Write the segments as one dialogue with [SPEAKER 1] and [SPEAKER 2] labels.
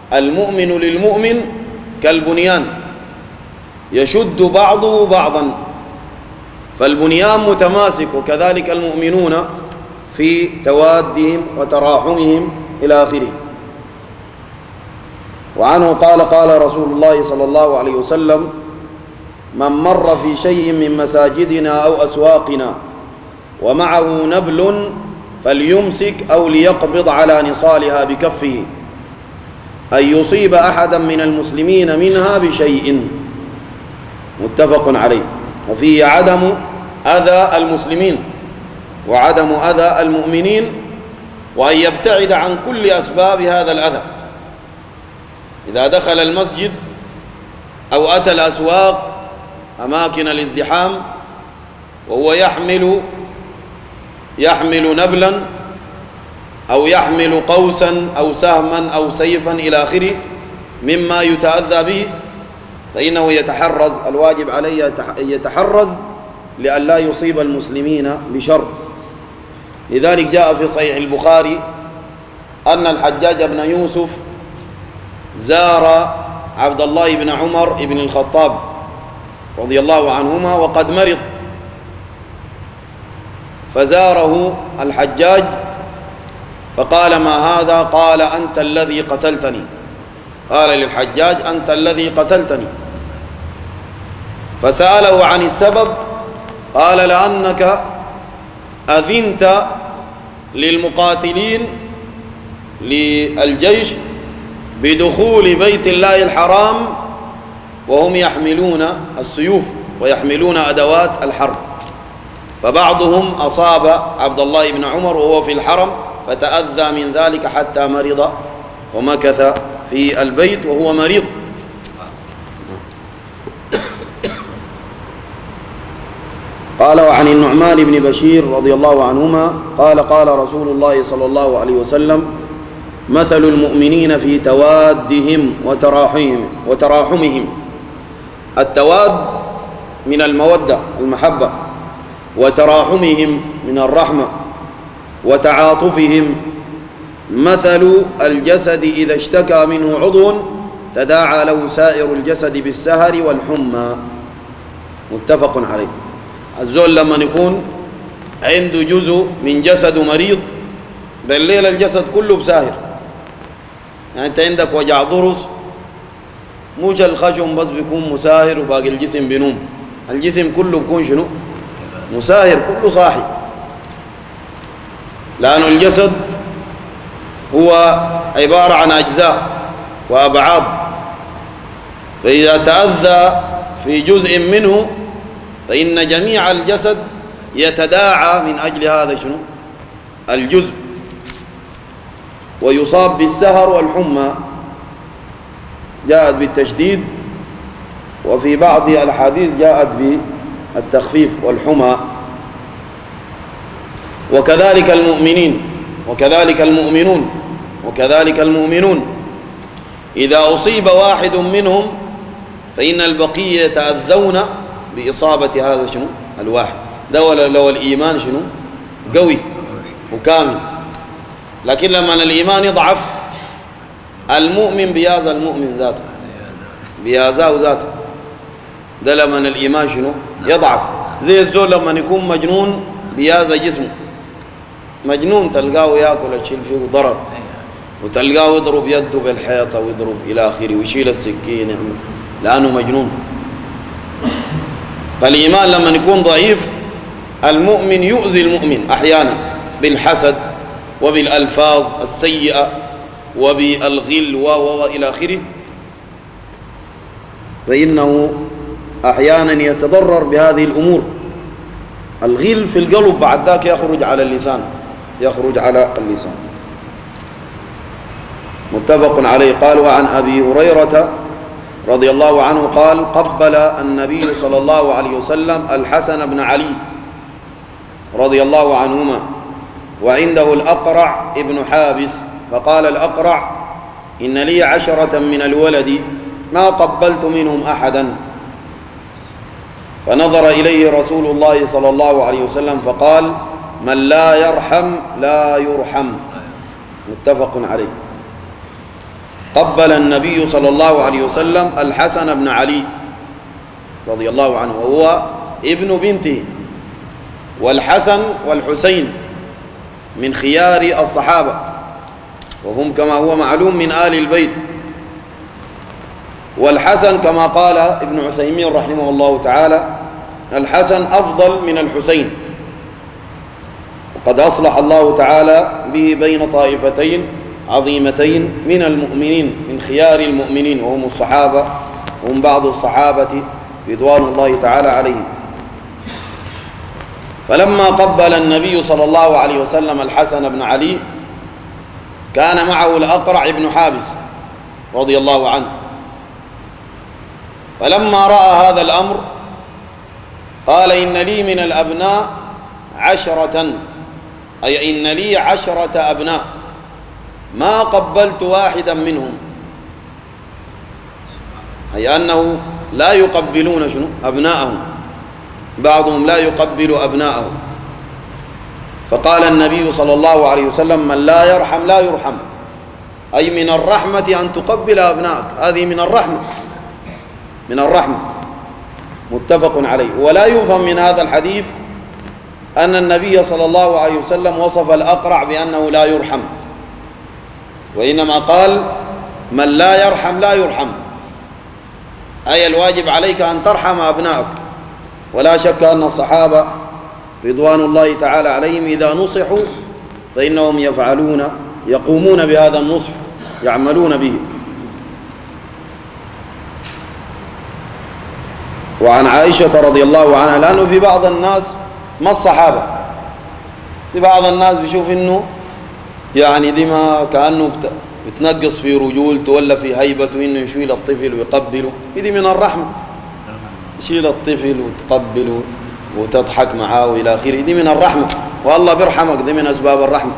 [SPEAKER 1] المؤمن للمؤمن كالبنيان يشد بعضه بعضا، فالبنيان متماسك، وكذلك المؤمنون في توادهم وتراحمهم إلى آخره. وعنه قال قال رسول الله صلى الله عليه وسلم: من مر في شيء من مساجدنا أو أسواقنا ومعه نبل فليمسك أو ليقبض على نصالها بكفه، أن يصيب أحدا من المسلمين منها بشيء. متفق عليه. وفيه عدم أذى المسلمين وعدم أذى المؤمنين، وأن يبتعد عن كل أسباب هذا الأذى. إذا دخل المسجد أو أتى الأسواق أماكن الازدحام وهو يحمل نبلا أو يحمل قوسا أو سهما أو سيفا إلى آخره مما يتأذى به، فإنه يتحرز، الواجب عليه أن يتحرز لئلا يصيب المسلمين بشر. لذلك جاء في صحيح البخاري أن الحجاج بن يوسف زار عبد الله بن عمر بن الخطاب رضي الله عنهما وقد مرض، فزاره الحجاج فقال: ما هذا؟ قال: أنت الذي قتلتني. قال للحجاج: أنت الذي قتلتني. فسأله عن السبب، قال: لأنك أذنت للمقاتلين للجيش بدخول بيت الله الحرام وهم يحملون السيوف ويحملون أدوات الحرب، فبعضهم أصاب عبد الله بن عمر وهو في الحرم فتأذى من ذلك حتى مرض ومكث في البيت وهو مريض. قال: وعن النعمان بن بشير رضي الله عنهما قال: قال رسول الله صلى الله عليه وسلم: مثل المؤمنين في توادهم وتراحمهم. التواد من المودة المحبة، وتراحمهم من الرحمة، وتعاطفهم مثل الجسد إذا اشتكى منه عضو تداعى له سائر الجسد بالسهر والحمى. متفق عليه. الزول لما يكون عنده جزء من جسده مريض بالليل الجسد كله بساهر، يعني انت عندك وجع ضرس مش الخشم بس بيكون مساهر وباقي الجسم بينوم، الجسم كله بيكون شنو؟ مساهر، كله صاحي، لأن الجسد هو عبارة عن أجزاء وأبعاد، فإذا تأذى في جزء منه فإن جميع الجسد يتداعى من أجل هذا شنو؟ الجزء، ويصاب بالسهر والحمى، جاءت بالتشديد، وفي بعض الأحاديث جاءت بالتخفيف والحمى. وكذلك المؤمنين وكذلك المؤمنون إذا أصيب واحد منهم فإن البقية يتأذون بإصابة هذا شنو؟ الواحد. ده لو الإيمان شنو؟ قوي وكامل، لكن لما الإيمان يضعف المؤمن بياذى المؤمن ذاته، بياذاه ذاته. ده لما الإيمان شنو؟ يضعف. زي الزول لما يكون مجنون بياذى جسمه، مجنون تلقاه ياكل تشيل فيه ضرر، وتلقاه يضرب يده بالحيطة ويضرب إلى آخره ويشيل السكين لأنه مجنون. فالإيمان لما يكون ضعيف المؤمن يؤذي المؤمن أحيانا بالحسد وبالألفاظ السيئة وبالغل وإلى آخره، فإنه أحيانا يتضرر بهذه الأمور. الغل في القلب بعد ذاك يخرج على اللسان، متفق عليه. قال: وعن أبي هريرة رضي الله عنه قال: قبل النبي صلى الله عليه وسلم الحسن بن علي رضي الله عنهما وعنده الأقرع ابن حابس، فقال الأقرع: إن لي 10 من الولد ما قبلت منهم أحدا. فنظر إليه رسول الله صلى الله عليه وسلم فقال: من لا يرحم لا يرحم. متفق عليه. قبل النبي صلى الله عليه وسلم الحسن بن علي رضي الله عنه وهو ابن بنته، والحسن والحسين من خيار الصحابة، وهم كما هو معلوم من آل البيت. والحسن كما قال ابن عثيمين رحمه الله تعالى: الحسن أفضل من الحسين، وقد أصلح الله تعالى به بين طائفتين عظيمتين من المؤمنين من خيار المؤمنين، وهم الصحابة، وهم بعض الصحابة رضوان الله تعالى عليهم. فلما قبل النبي صلى الله عليه وسلم الحسن بن علي كان معه الأقرع بن حابس رضي الله عنه، فلما رأى هذا الأمر قال: إن لي من الأبناء 10، أي إن لي 10 أبناء ما قبلت واحدا منهم، أي أنه لا يقبلون شنو؟ أبناءهم، بعضهم لا يقبل أبناءهم. فقال النبي صلى الله عليه وسلم: من لا يرحم لا يرحم، أي من الرحمة أن تقبل أبنائك، هذه من الرحمة، من الرحمة، متفق عليه. ولا يفهم من هذا الحديث أن النبي صلى الله عليه وسلم وصف الأقرع بأنه لا يرحم، وإنما قال: من لا يرحم لا يرحم، أي الواجب عليك أن ترحم أبنائك. ولا شك أن الصحابة رضوان الله تعالى عليهم إذا نصحوا فإنهم يقومون بهذا النصح، يعملون به. وعن عائشة رضي الله عنها، لأنه في بعض الناس ما الصحابة، في بعض الناس بيشوف إنه يعني دي ما كأنه بتنقص في رجولته ولا في هيبته إنه يشيل الطفل ويقبله، دي من الرحمة، يشيل الطفل وتقبله وتضحك معاه وإلى آخره، دي من الرحمة، والله بيرحمك، دي من أسباب الرحمة.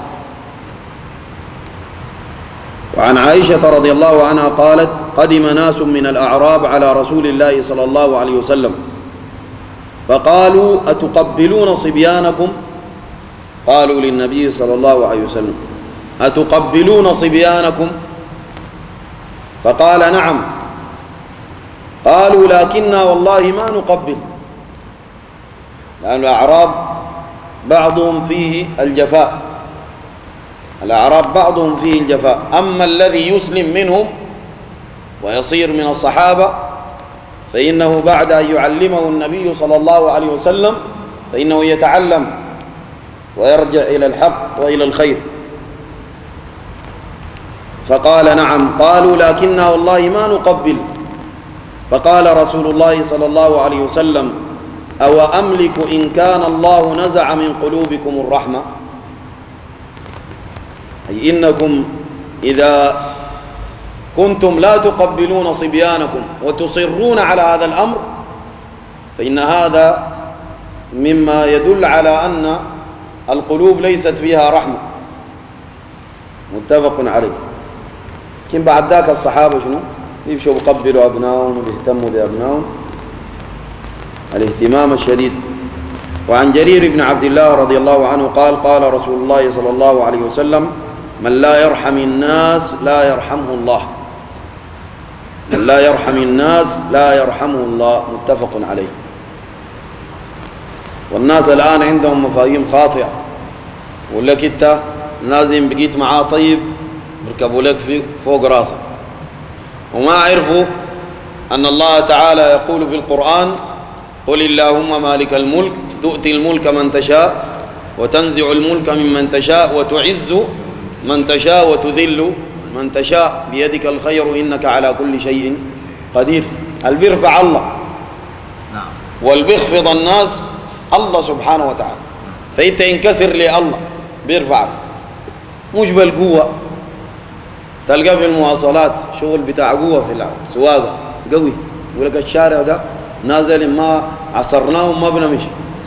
[SPEAKER 1] وعن عائشة رضي الله عنها قالت: قدم ناس من الأعراب على رسول الله صلى الله عليه وسلم فقالوا: أتقبلون صبيانكم؟ قالوا للنبي صلى الله عليه وسلم: أتقبلون صبيانكم؟ فقال: نعم. قالوا: لكننا والله ما نقبل، لأن الأعراب بعضهم فيه الجفاء، الأعراب بعضهم فيه الجفاء، أما الذي يسلم منهم ويصير من الصحابة فإنه بعد أن يعلمه النبي صلى الله عليه وسلم فإنه يتعلم ويرجع إلى الحق وإلى الخير. فقال: نعم. قالوا: لكننا والله ما نقبل. فقال رسول الله صلى الله عليه وسلم: أو أملك إن كان الله نزع من قلوبكم الرحمة، أي إنكم إذا كنتم لا تقبلون صبيانكم وتصرون على هذا الأمر فإن هذا مما يدل على أن القلوب ليست فيها رحمة، متفق عليه. لكن بعد ذاك الصحابة شنو؟ يمشوا يقبلوا أبنائهم وبيهتموا بأبنائهم الاهتمام الشديد. وعن جرير بن عبد الله رضي الله عنه قال: قال رسول الله صلى الله عليه وسلم: من لا يرحم الناس لا يرحمه الله، من لا يرحم الناس لا يرحمه الله، متفق عليه. والناس الآن عندهم مفاهيم خاطئة، يقول لك أنت لازم بقيت معاه طيب بركبوا لك فوق راسك، وما عرفوا أن الله تعالى يقول في القرآن: قل اللهم مالك الملك تؤتي الملك من تشاء وتنزع الملك ممن تشاء وتعز من تشاء وتذل من تشاء بيدك الخير إنك على كل شيء قدير. البيرفع الله والبيخفض الناس الله سبحانه وتعالى، فأنت انكسر لله بيرفعك، مش بالقوة. تلقى في المواصلات شغل بتاع قوة في السواقة قوي، يقول لك الشارع ده نازل ما عصرناهم ما بنمشي،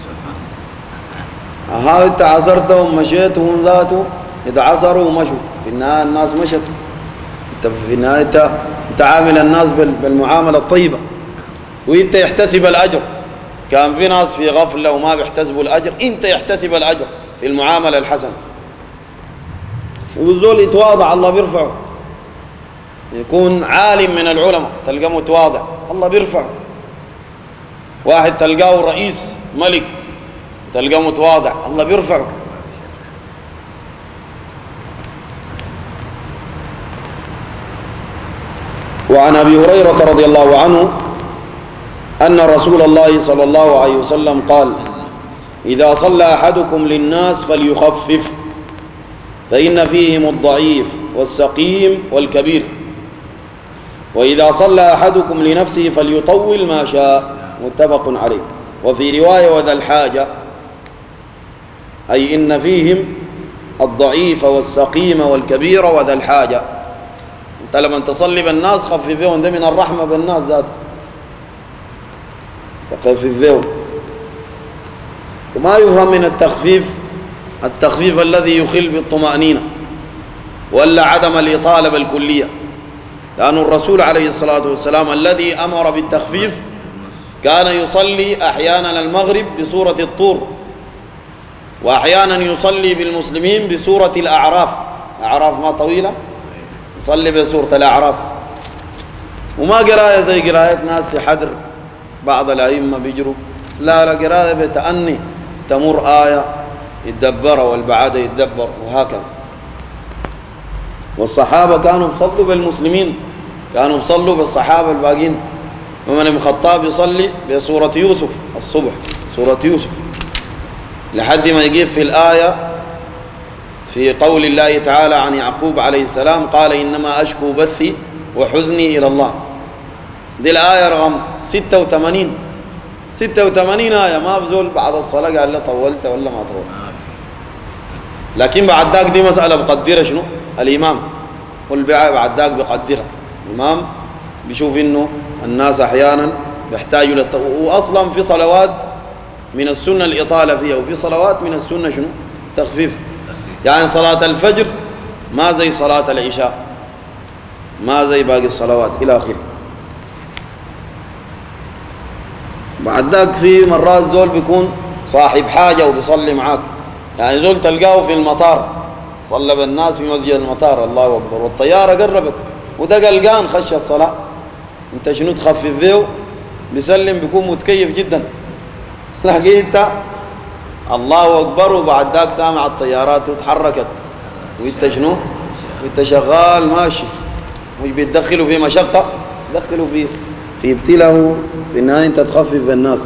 [SPEAKER 1] ها انت عصرتهم مشيت وهم ذاته يتعصروا ومشوا، في النهاية الناس مشت. انت في النهاية انت عامل الناس بالمعاملة الطيبة وانت يحتسب الأجر. كان في ناس في غفلة وما بيحتسبوا الأجر، انت يحتسب الأجر في المعاملة الحسنة. والزول يتواضع الله بيرفعه، يكون عالم من العلماء تلقاه متواضع الله بيرفعه. واحد تلقاه رئيس ملك تلقاه متواضع الله بيرفعه. وعن أبي هريرة رضي الله عنه أن رسول الله صلى الله عليه وسلم قال: إذا صلى أحدكم للناس فليخفف فإن فيهم الضعيف والسقيم والكبير، وإذا صلى أحدكم لنفسه فليطول ما شاء. متفق عليه. وفي رواية: وذا الحاجة، أي إن فيهم الضعيف والسقيم والكبير وذا الحاجة. أنت لما تصلي بالناس خففهم، ده من الرحمة بالناس ذاته، تخففهم. وما يفهم من التخفيف الذي يخل بالطمأنينة ولا عدم الإطالة بالكلية، لأن الرسول عليه الصلاة والسلام الذي أمر بالتخفيف كان يصلي أحيانا المغرب بسورة الطور، وأحيانا يصلي بالمسلمين بسورة الأعراف. أعراف ما طويلة، يصلي بسورة الأعراف، وما قراءة زي قراءة ناس حدر بعض الأئمة بيجروا، لا قراءة بتأني، تمر آية يتدبر والبعادة يتدبر وهكذا. والصحابة كانوا بيصلوا بالمسلمين، كانوا بيصلوا بالصحابة الباقين. عمر بن الخطاب يصلي بسورة يوسف الصبح، سورة يوسف، لحد ما يجيب في الآية في قول الله تعالى عن يعقوب عليه السلام: قال إنما أشكو بثي وحزني إلى الله. دي الآية رقم 86 آية. ما بزول بعد الصلاة قال له طولت ولا ما طولت، لكن بعد ذاك دي مسألة بقدرها شنو؟ الإمام. والبيعة بعد ذاك بقدرها الإمام، بيشوف إنه الناس أحيانا بيحتاجوا وأصلا في صلوات من السنة الإطالة فيها، وفي صلوات من السنة شنو؟ تخفيف. يعني صلاة الفجر ما زي صلاة العشاء، ما زي باقي الصلوات إلى آخره. بعد ذاك في مرات زول بيكون صاحب حاجة وبيصلي معاك، يعني زول تلقاه في المطار صلى بالناس في مسجد المطار، الله أكبر، والطيارة قربت وده قلقان خش الصلاة، انت شنو تخفف فيه؟ بيسلم بيكون متكيف جدا، لكن انت الله أكبر وبعد ذاك سامع الطيارات وتحركت وانت شنو؟ وانت شغال ماشي، مش بيتدخلوا في مشقة، يدخلوا في ابتلاء، في النهاية انت تخفف الناس.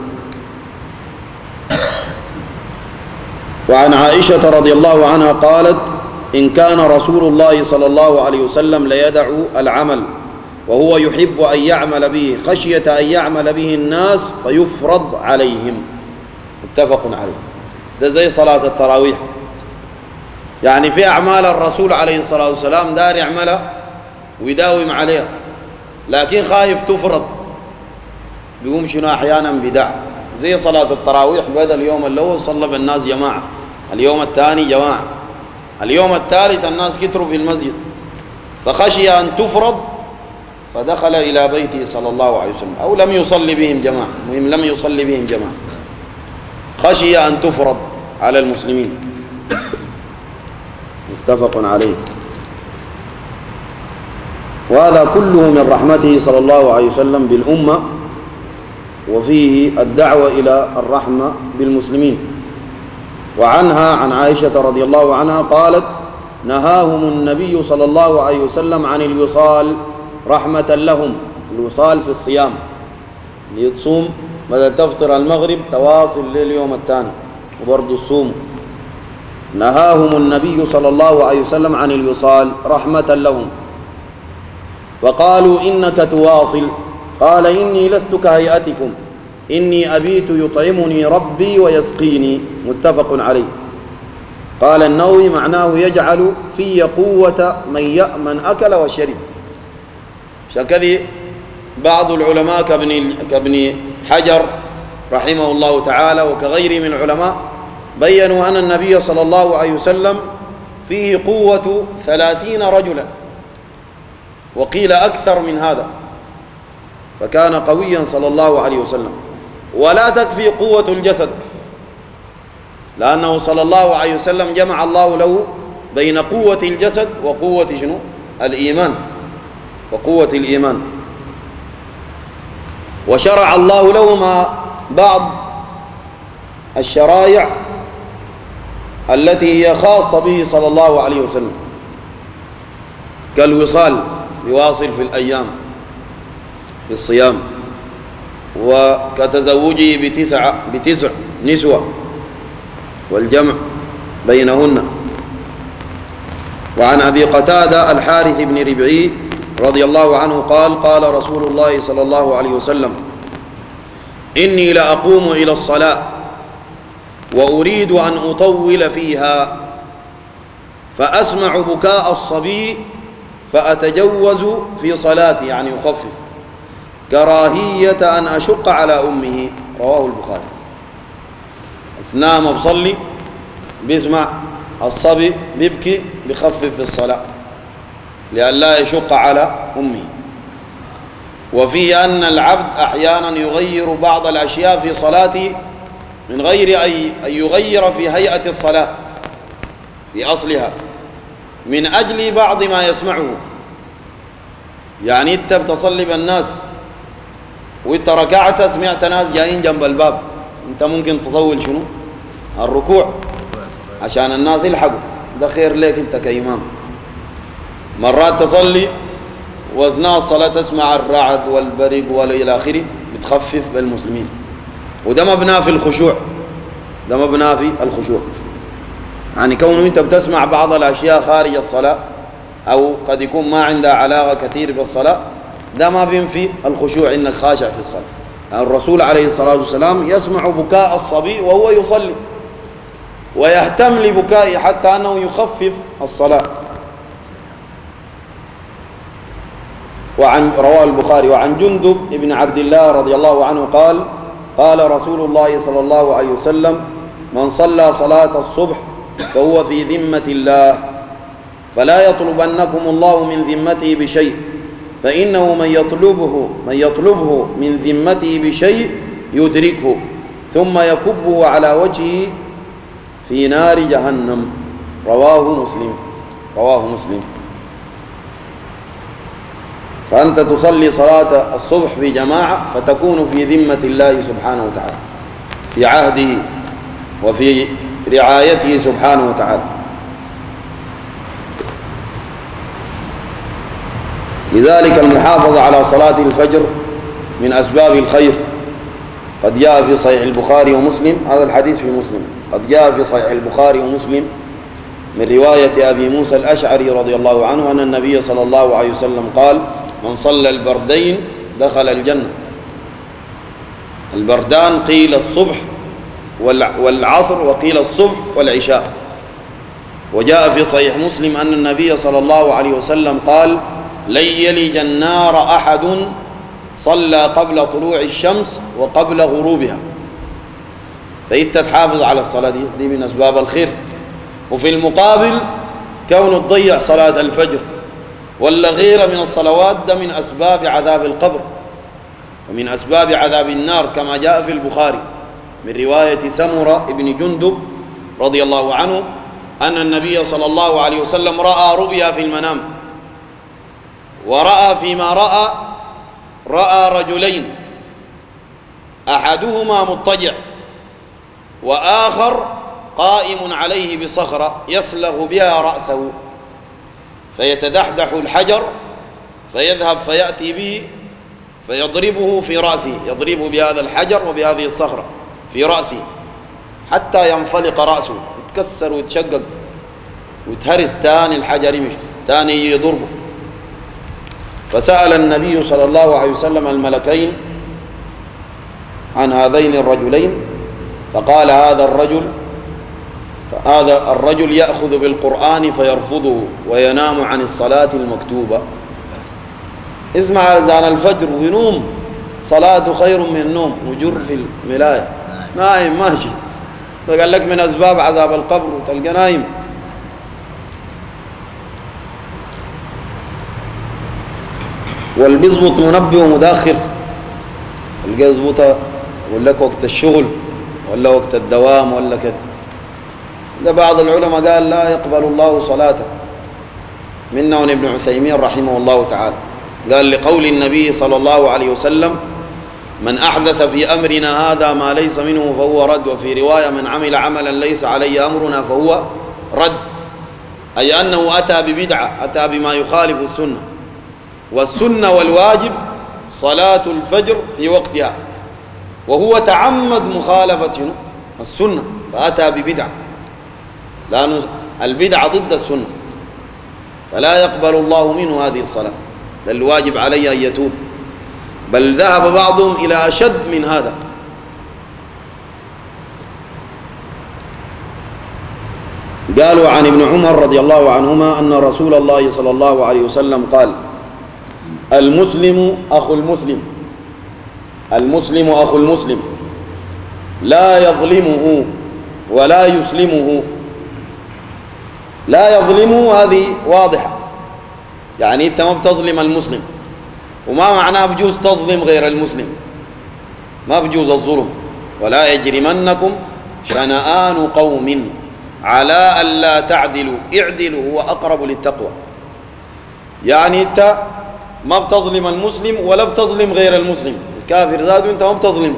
[SPEAKER 1] وعن عائشة رضي الله عنها قالت: إن كان رسول الله صلى الله عليه وسلم ليدع العمل وهو يحب أن يعمل به خشية أن يعمل به الناس فيفرض عليهم. متفق عليه. ده زي صلاة التراويح، يعني في أعمال الرسول عليه الصلاة والسلام دار يعملها ويداوم عليها، لكن خايف تفرض، بيقوم شنو أحيانا بدع، زي صلاة التراويح. بدأ اليوم الأول صلى بالناس جماعة، اليوم الثاني جماعة، اليوم الثالث الناس كتروا في المسجد، فخشي أن تفرض فدخل إلى بيته صلى الله عليه وسلم، أو لم يصلي بهم جماعة، المهم لم يصلي بهم جماعة، خشي أن تفرض على المسلمين. متفق عليه. وهذا كله من رحمته صلى الله عليه وسلم بالأمة، وفيه الدعوة إلى الرحمة بالمسلمين. وعنها عن عائشة رضي الله عنها قالت: نهاهم النبي صلى الله عليه وسلم عن الوصال رحمة لهم. الوصال في الصيام، ليتصوم بدل تفطر المغرب تواصل لليوم الثاني وبرضه الصوم. نهاهم النبي صلى الله عليه وسلم عن الوصال رحمة لهم، وقالوا: إنك تواصل. قال: إني لست كهيئتكم، إني أبيت يطعمني ربي ويسقيني. متفق عليه. قال النووي: معناه يجعل في قوة من أكل وشرب. شكذي بعض العلماء كابن حجر رحمه الله تعالى وكغيره من العلماء بيّنوا أن النبي صلى الله عليه وسلم فيه قوة 30 رجلا، وقيل أكثر من هذا، فكان قويا صلى الله عليه وسلم. ولا تكفي قوة الجسد، لأنه صلى الله عليه وسلم جمع الله له بين قوة الجسد وقوة شنو؟ الإيمان. وقوة الإيمان. وشرع الله لهما بعض الشرائع التي هي خاصة به صلى الله عليه وسلم، كالوصال، يواصل في الأيام بالصيام، وكتزوجه بتسع نسوة والجمع بينهن. وعن أبي قتادة الحارث بن ربعي رضي الله عنه قال: قال رسول الله صلى الله عليه وسلم: إني لأقوم إلى الصلاة وأريد أن أطول فيها فأسمع بكاء الصبي فأتجوز في صلاتي، يعني يخفف، كراهية أن أشق على أمه. رواه البخاري. أثناء ما بصلي بيسمع الصبي بيبكي بخفف في الصلاة لئلا يشق على أمه. وفيه أن العبد أحيانا يغير بعض الأشياء في صلاته من غير أن يغير في هيئة الصلاة في أصلها من أجل بعض ما يسمعه. يعني أنت بتصلي بالناس وأنت ركعت سمعت ناس جايين جنب الباب، أنت ممكن تطول شنو؟ الركوع عشان الناس يلحقوا، ده خير لك أنت كإمام. مرات تصلي وأثناء الصلاة تسمع الرعد والبرق والى آخره، بتخفف بالمسلمين، وده مبنى في الخشوع، ده مبنى في الخشوع. يعني كونه أنت بتسمع بعض الأشياء خارج الصلاة أو قد يكون ما عندها علاقة كثير بالصلاة، ده ما بينفي الخشوع إنك خاشع في الصلاة. يعني الرسول عليه الصلاة والسلام يسمع بكاء الصبي وهو يصلي ويهتم لبكائه حتى أنه يخفف الصلاة. رواه البخاري. وعن جندب بن عبد الله رضي الله عنه قال: قال رسول الله صلى الله عليه وسلم: من صلى صلاة الصبح فهو في ذمة الله، فلا يطلبنكم الله من ذمته بشيء، فإنه من يطلبه من ذمته بشيء يدركه ثم يكبه على وجهه في نار جهنم. رواه مسلم. فأنت تصلي صلاة الصبح بجماعة فتكون في ذمة الله سبحانه وتعالى، في عهده وفي رعايته سبحانه وتعالى. لذلك المحافظة على صلاة الفجر من أسباب الخير. قد جاء في صحيح البخاري ومسلم، هذا الحديث في مسلم، قد جاء في صحيح البخاري ومسلم من رواية أبي موسى الأشعري رضي الله عنه أن النبي صلى الله عليه وسلم قال: من صلى البردين دخل الجنة. البردان قيل الصبح والعصر، وقيل الصبح والعشاء. وجاء في صحيح مسلم أن النبي صلى الله عليه وسلم قال: لن يلج النار أحد صلى قبل طلوع الشمس وقبل غروبها. فإنت تحافظ على الصلاة دي من أسباب الخير. وفي المقابل كونه تضيع صلاة الفجر ولا غير من الصلوات، ده من أسباب عذاب القبر ومن أسباب عذاب النار، كما جاء في البخاري من رواية سمرة بن جندب رضي الله عنه أن النبي صلى الله عليه وسلم رأى رؤيا في المنام، ورأى فيما رأى رجلين، أحدهما مضطجع وآخر قائم عليه بصخرة يسلغ بها رأسه، فيتدحدح الحجر فيذهب فيأتي به فيضربه في رأسه، يضرب بهذا الحجر وبهذه الصخرة في رأسه حتى ينفلق رأسه، يتكسر ويتشقق ويتهرس، تاني الحجر يمشي، تاني يضربه. فسأل النبي صلى الله عليه وسلم الملكين عن هذين الرجلين، فقال: هذا الرجل يأخذ بالقرآن فيرفضه وينام عن الصلاة المكتوبة. اسمع أذان الفجر وينوم، صلاته خير من النوم، وجر في الملاية نايم ماشي. فقال لك من أسباب عذاب القبر وتلقى نايم. والبيظبط منبه ومداخر، تلقى يظبطها يقول لك وقت الشغل ولا وقت الدوام ولا كده. ده بعض العلماء قال لا يقبل الله صلاته، منهم ابن عثيمين رحمه الله تعالى، قال لقول النبي صلى الله عليه وسلم: من أحدث في أمرنا هذا ما ليس منه فهو رد. وفي رواية: من عمل عملا ليس عليه أمرنا فهو رد، أي أنه أتى ببدعة، أتى بما يخالف السنة. والسنة والواجب صلاة الفجر في وقتها، وهو تعمد مخالفة السنة فأتى ببدعة، لأن البدعة ضد السنة، فلا يقبل الله منه هذه الصلاة، بل الواجب عليه أن يتوب. بل ذهب بعضهم إلى أشد من هذا. قالوا عن ابن عمر رضي الله عنهما أن رسول الله صلى الله عليه وسلم قال: المسلم أخو المسلم، المسلم أخو المسلم، لا يظلمه ولا يسلمه. لا يظلمه هذه واضحة، يعني أنت ما بتظلم المسلم، وما معناه بجوز تظلم غير المسلم، ما بجوز الظلم. ولا يجرمنكم شنآن قوم على ألا تعدلوا اعدلوا هو أقرب للتقوى. يعني أنت ما بتظلم المسلم ولا بتظلم غير المسلم، الكافر ذاته أنت ما بتظلم.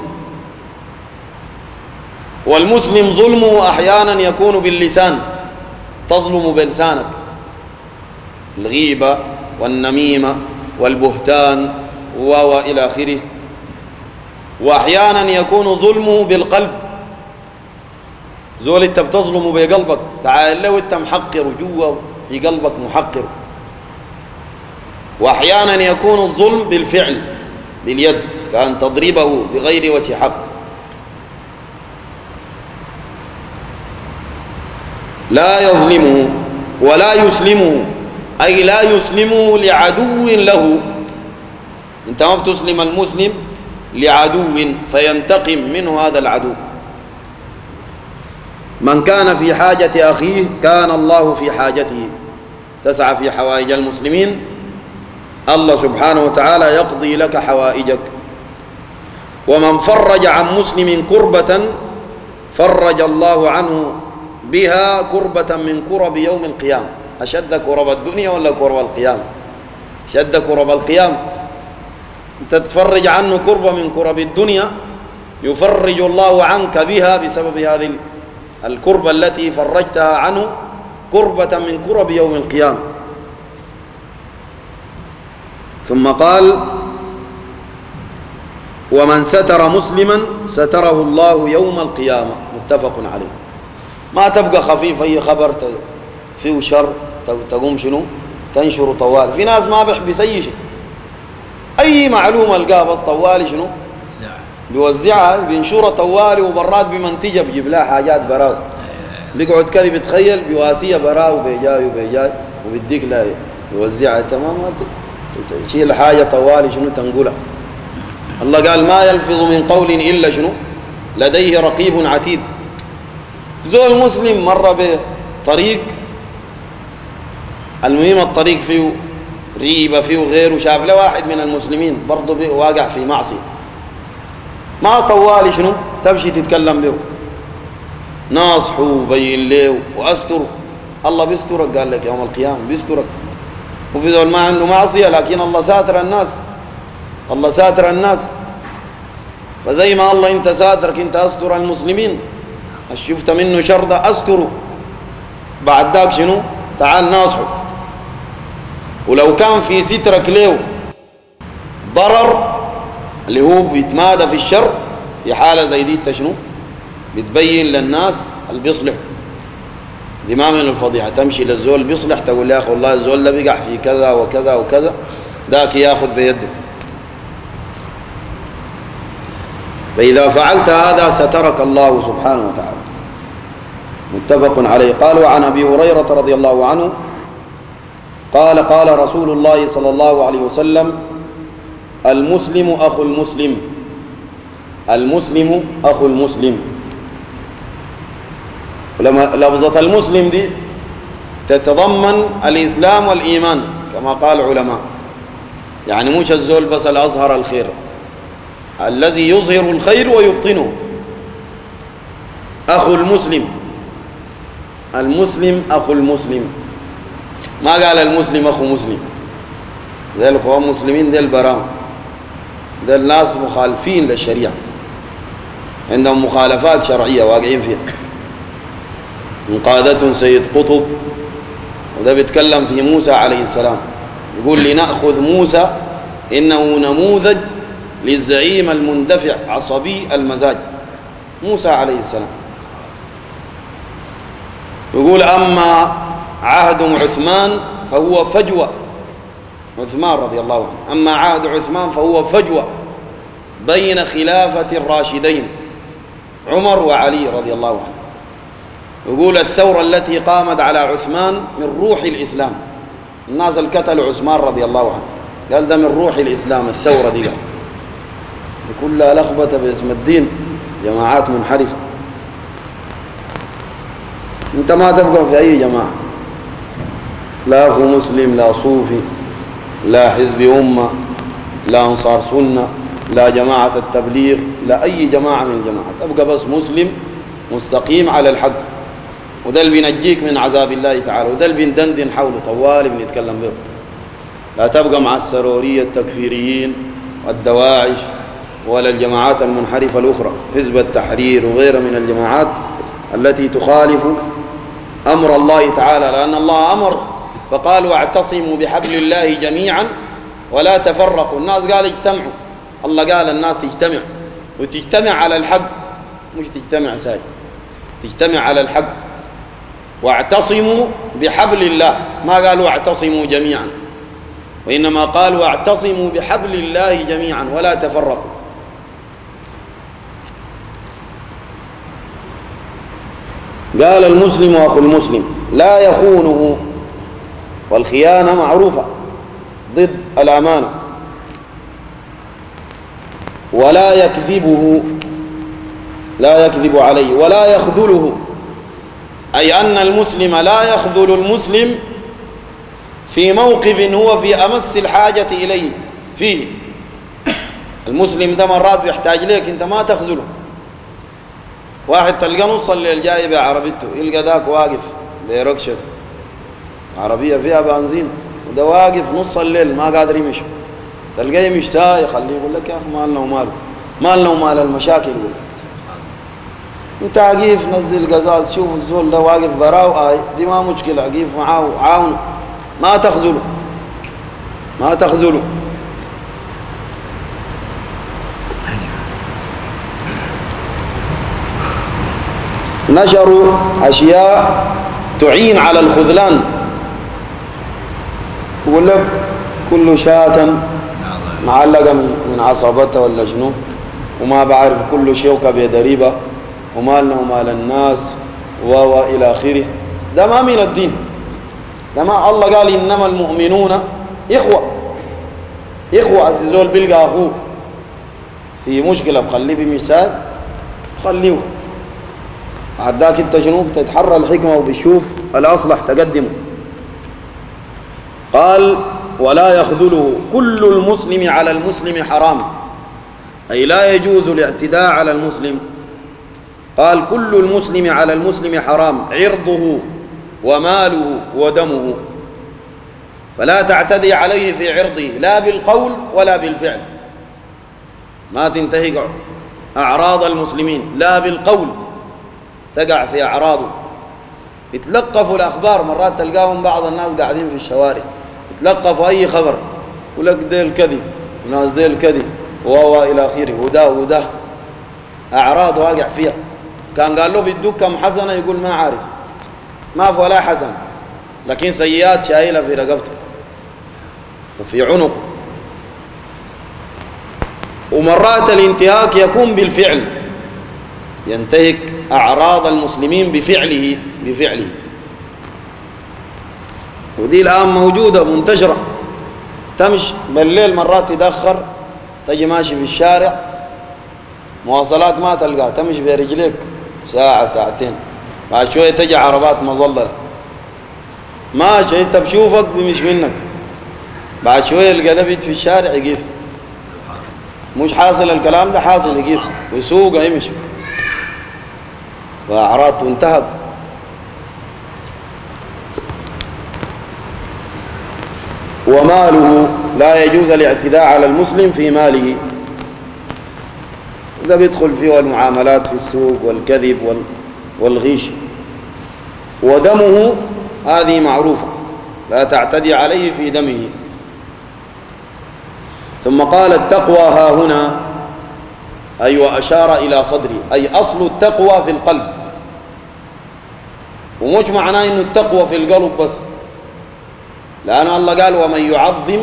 [SPEAKER 1] والمسلم ظلمه أحيانا يكون باللسان، تظلم بلسانك، الغيبة والنميمة والبهتان وإلى آخره. وأحيانا يكون ظلمه بالقلب، زول أنت بتظلمه بقلبك، تعال لو أنت محقر جوا في قلبك محقر. وأحيانا يكون الظلم بالفعل باليد، كأن تضربه بغير وجه حق. لا يظلمه ولا يسلمه، أي لا يسلمه لعدو له. أنت ما بتسلم المسلم لعدو فينتقم منه هذا العدو. من كان في حاجة أخيه كان الله في حاجته. تسعى في حوائج المسلمين، الله سبحانه وتعالى يقضي لك حوائجك. ومن فرج عن مسلم كربة فرج الله عنه بها كربة من كرب يوم القيامة. أشد كرب الدنيا ولا كرب القيامة؟ أشد كرب القيامة. أنت تفرج عنه كربة من كرب الدنيا، يفرج الله عنك بها بسبب هذه الكربة التي فرجتها عنه كربة من كرب يوم القيامة. ثم قال: ومن ستر مسلما ستره الله يوم القيامة. متفق عليه. ما تبقى خفيف أي خبر فيه شر تقوم شنو تنشر طوال. في ناس ما بيحبس أي شيء، أي معلومة القاها بس طوالي شنو بيوزعها، بينشرها طوالي، وبرات بمنتجة بيجيب لها حاجات براو، بيقعد كذا بيتخيل بواسية براو بيجاي وبيجاي وبيديك لا يوزعها. تمام، تشيل حاجة طوالي شنو تنقلها. الله قال: ما يلفظ من قول إلا شنو لديه رقيب عتيد. زول مسلم مر بطريق، المهم الطريق فيه ريبة فيه غيره، شاف له واحد من المسلمين برضه واقع في معصية، ما طوالي شنو تمشي تتكلم له، ناصحه وبين له واستره. الله بيسترك، قال لك يوم القيامة بيسترك. وفي ذول ما عنده معصية لكن الله ساتر الناس، الله ساتر الناس. فزي ما الله انت ساترك انت استر المسلمين، شفت منه شر ده استره، بعد ذاك شنو تعال ناصحه. ولو كان في سترك له ضرر اللي هو بيتمادى في الشر، في حالة زي دي انت شنو بتبين للناس اللي بيصلح. دي ما من الفضيحة تمشي للزول بيصلح تقول يا أخي والله الزول ده بيقع في كذا وكذا وكذا، ذاك ياخذ بيده. فإذا فعلت هذا سترك الله سبحانه وتعالى. متفق عليه. قال: وعن أبي هريرة رضي الله عنه قال: قال رسول الله صلى الله عليه وسلم: المسلم أخو المسلم، المسلم أخو المسلم. لفظة المسلم دي تتضمن الإسلام والإيمان كما قال العلماء، يعني مش الزول بس الأظهر الخير، الذي يظهر الخير ويبطنه. أخو المسلم، المسلم أخو المسلم، ما قال المسلم أخو مسلم، ذي القوام مسلمين ذي البراء، ذي الناس مخالفين للشريعة، عندهم مخالفات شرعية واقعين فيها. من قادة سيد قطب، وده بيتكلم في موسى عليه السلام، يقول لنأخذ موسى إنه نموذج للزعيم المندفع عصبي المزاج. موسى عليه السلام يقول أما عهد عثمان فهو فجوة، عثمان رضي الله عنه، أما عهد عثمان فهو فجوة بين خلافة الراشدين عمر وعلي رضي الله عنه. يقول الثورة التي قامت على عثمان من روح الإسلام، الناس اللي قتلوا عثمان رضي الله عنه قال ده من روح الإسلام الثورة دي، قال دي كلها لخبطة باسم الدين، جماعات منحرفة. انت ما تبقى في أي جماعة، لا أخو مسلم، لا صوفي، لا حزب أمة، لا أنصار سنة، لا جماعة التبليغ، لا أي جماعة من الجماعات، أبقى بس مسلم مستقيم على الحق، وده اللي بينجيك من عذاب الله تعالى، وده اللي بندندن حوله طوال بنتكلم به. لا تبقى مع السرورية التكفيريين والدواعش ولا الجماعات المنحرفة الأخرى، حزب التحرير وغيرها من الجماعات التي تخالف أمر الله تعالى، لأن الله أمر فقال واعتصموا بحبل الله جميعا ولا تفرقوا. الناس قال اجتمعوا، الله قال الناس تجتمع، وتجتمع على الحق، مش تجتمع ساي، تجتمع على الحق. واعتصموا بحبل الله، ما قالوا اعتصموا جميعا، وإنما قالوا اعتصموا بحبل الله جميعا ولا تفرقوا. قال المسلم أخو المسلم لا يخونه، والخيانة معروفة ضد الأمانة، ولا يكذبه، لا يكذب عليه، ولا يخذله، أي أن المسلم لا يخذل المسلم في موقف هو في أمس الحاجة إليه فيه. المسلم ده مرات بيحتاج لك، أنت ما تخذله. واحد تلقى نص الليل جاي بعربيته، يلقى ذاك واقف بركشته، عربية فيها بنزين، وده واقف نص الليل ما قادر يمشي، تلقاه يمشي ساي، خليه يقول لك يا أخي مالنا وماله، مالنا ومال المشاكل. يقول لك انت عقيف نزل قزاز، شوف الزول ده واقف براو، دي ما مشكلة، عقيف معاه عاونه، ما تخذله، ما تخذله. نشروا أشياء تعين على الخذلان، يقول لك كل شاة معلقة من عصابتها ولا شنو، وما بعرف كل شوكة بيدريبة، ومالنا ومال الناس وإلى آخره. ده ما من الدين، ده ما الله قال إنما المؤمنون إخوة. إخوة الزول بيلقى أخوه في مشكلة بخليه بمثال، خليه عداك انت شنو بتتحرى الحكمة وبتشوف الأصلح تقدمه. قال ولا يخذله، كل المسلم على المسلم حرام، أي لا يجوز الاعتداء على المسلم. قال كل المسلم على المسلم حرام، عرضه وماله ودمه، فلا تعتدي عليه في عرضه لا بالقول ولا بالفعل. ما تنتهك أعراض المسلمين لا بالقول، تقع في أعراضه. يتلقفوا الأخبار، مرات تلقاهم بعض الناس قاعدين في الشوارع يتلقفوا أي خبر، يقول لك ده الكذب وناس ده الكذب إلى آخره، وده أعراض واقع فيها. كان قال له بدوك كم حسنة، يقول ما عارف، ما في ولا حسنة، لكن سيئات شايلة في رقبته وفي عنقه. ومرات الانتهاك يكون بالفعل، ينتهك أعراض المسلمين بفعله ودي الآن موجودة منتشرة. تمشي بالليل مرات تدخر، تجي ماشي في الشارع مواصلات ما تلقاها، تمشي برجليك ساعة ساعتين، بعد شوية تجي عربات مظللة ماشي، انت بشوفك بمش منك، بعد شوية القلب في الشارع يقيف، مش حاصل الكلام ده، حاصل يقيف ويسوق يمشي، وأعراض تنتهك. وماله لا يجوز الاعتداء على المسلم في ماله. ده بيدخل فيه المعاملات في السوق والكذب والغش. ودمه هذه معروفة، لا تعتدي عليه في دمه. ثم قال التقوى ها هنا، أي وأشار إلى صدري، أي أصل التقوى في القلب، ومش معناه إنه التقوى في القلب بس، لأن الله قال ومن يعظم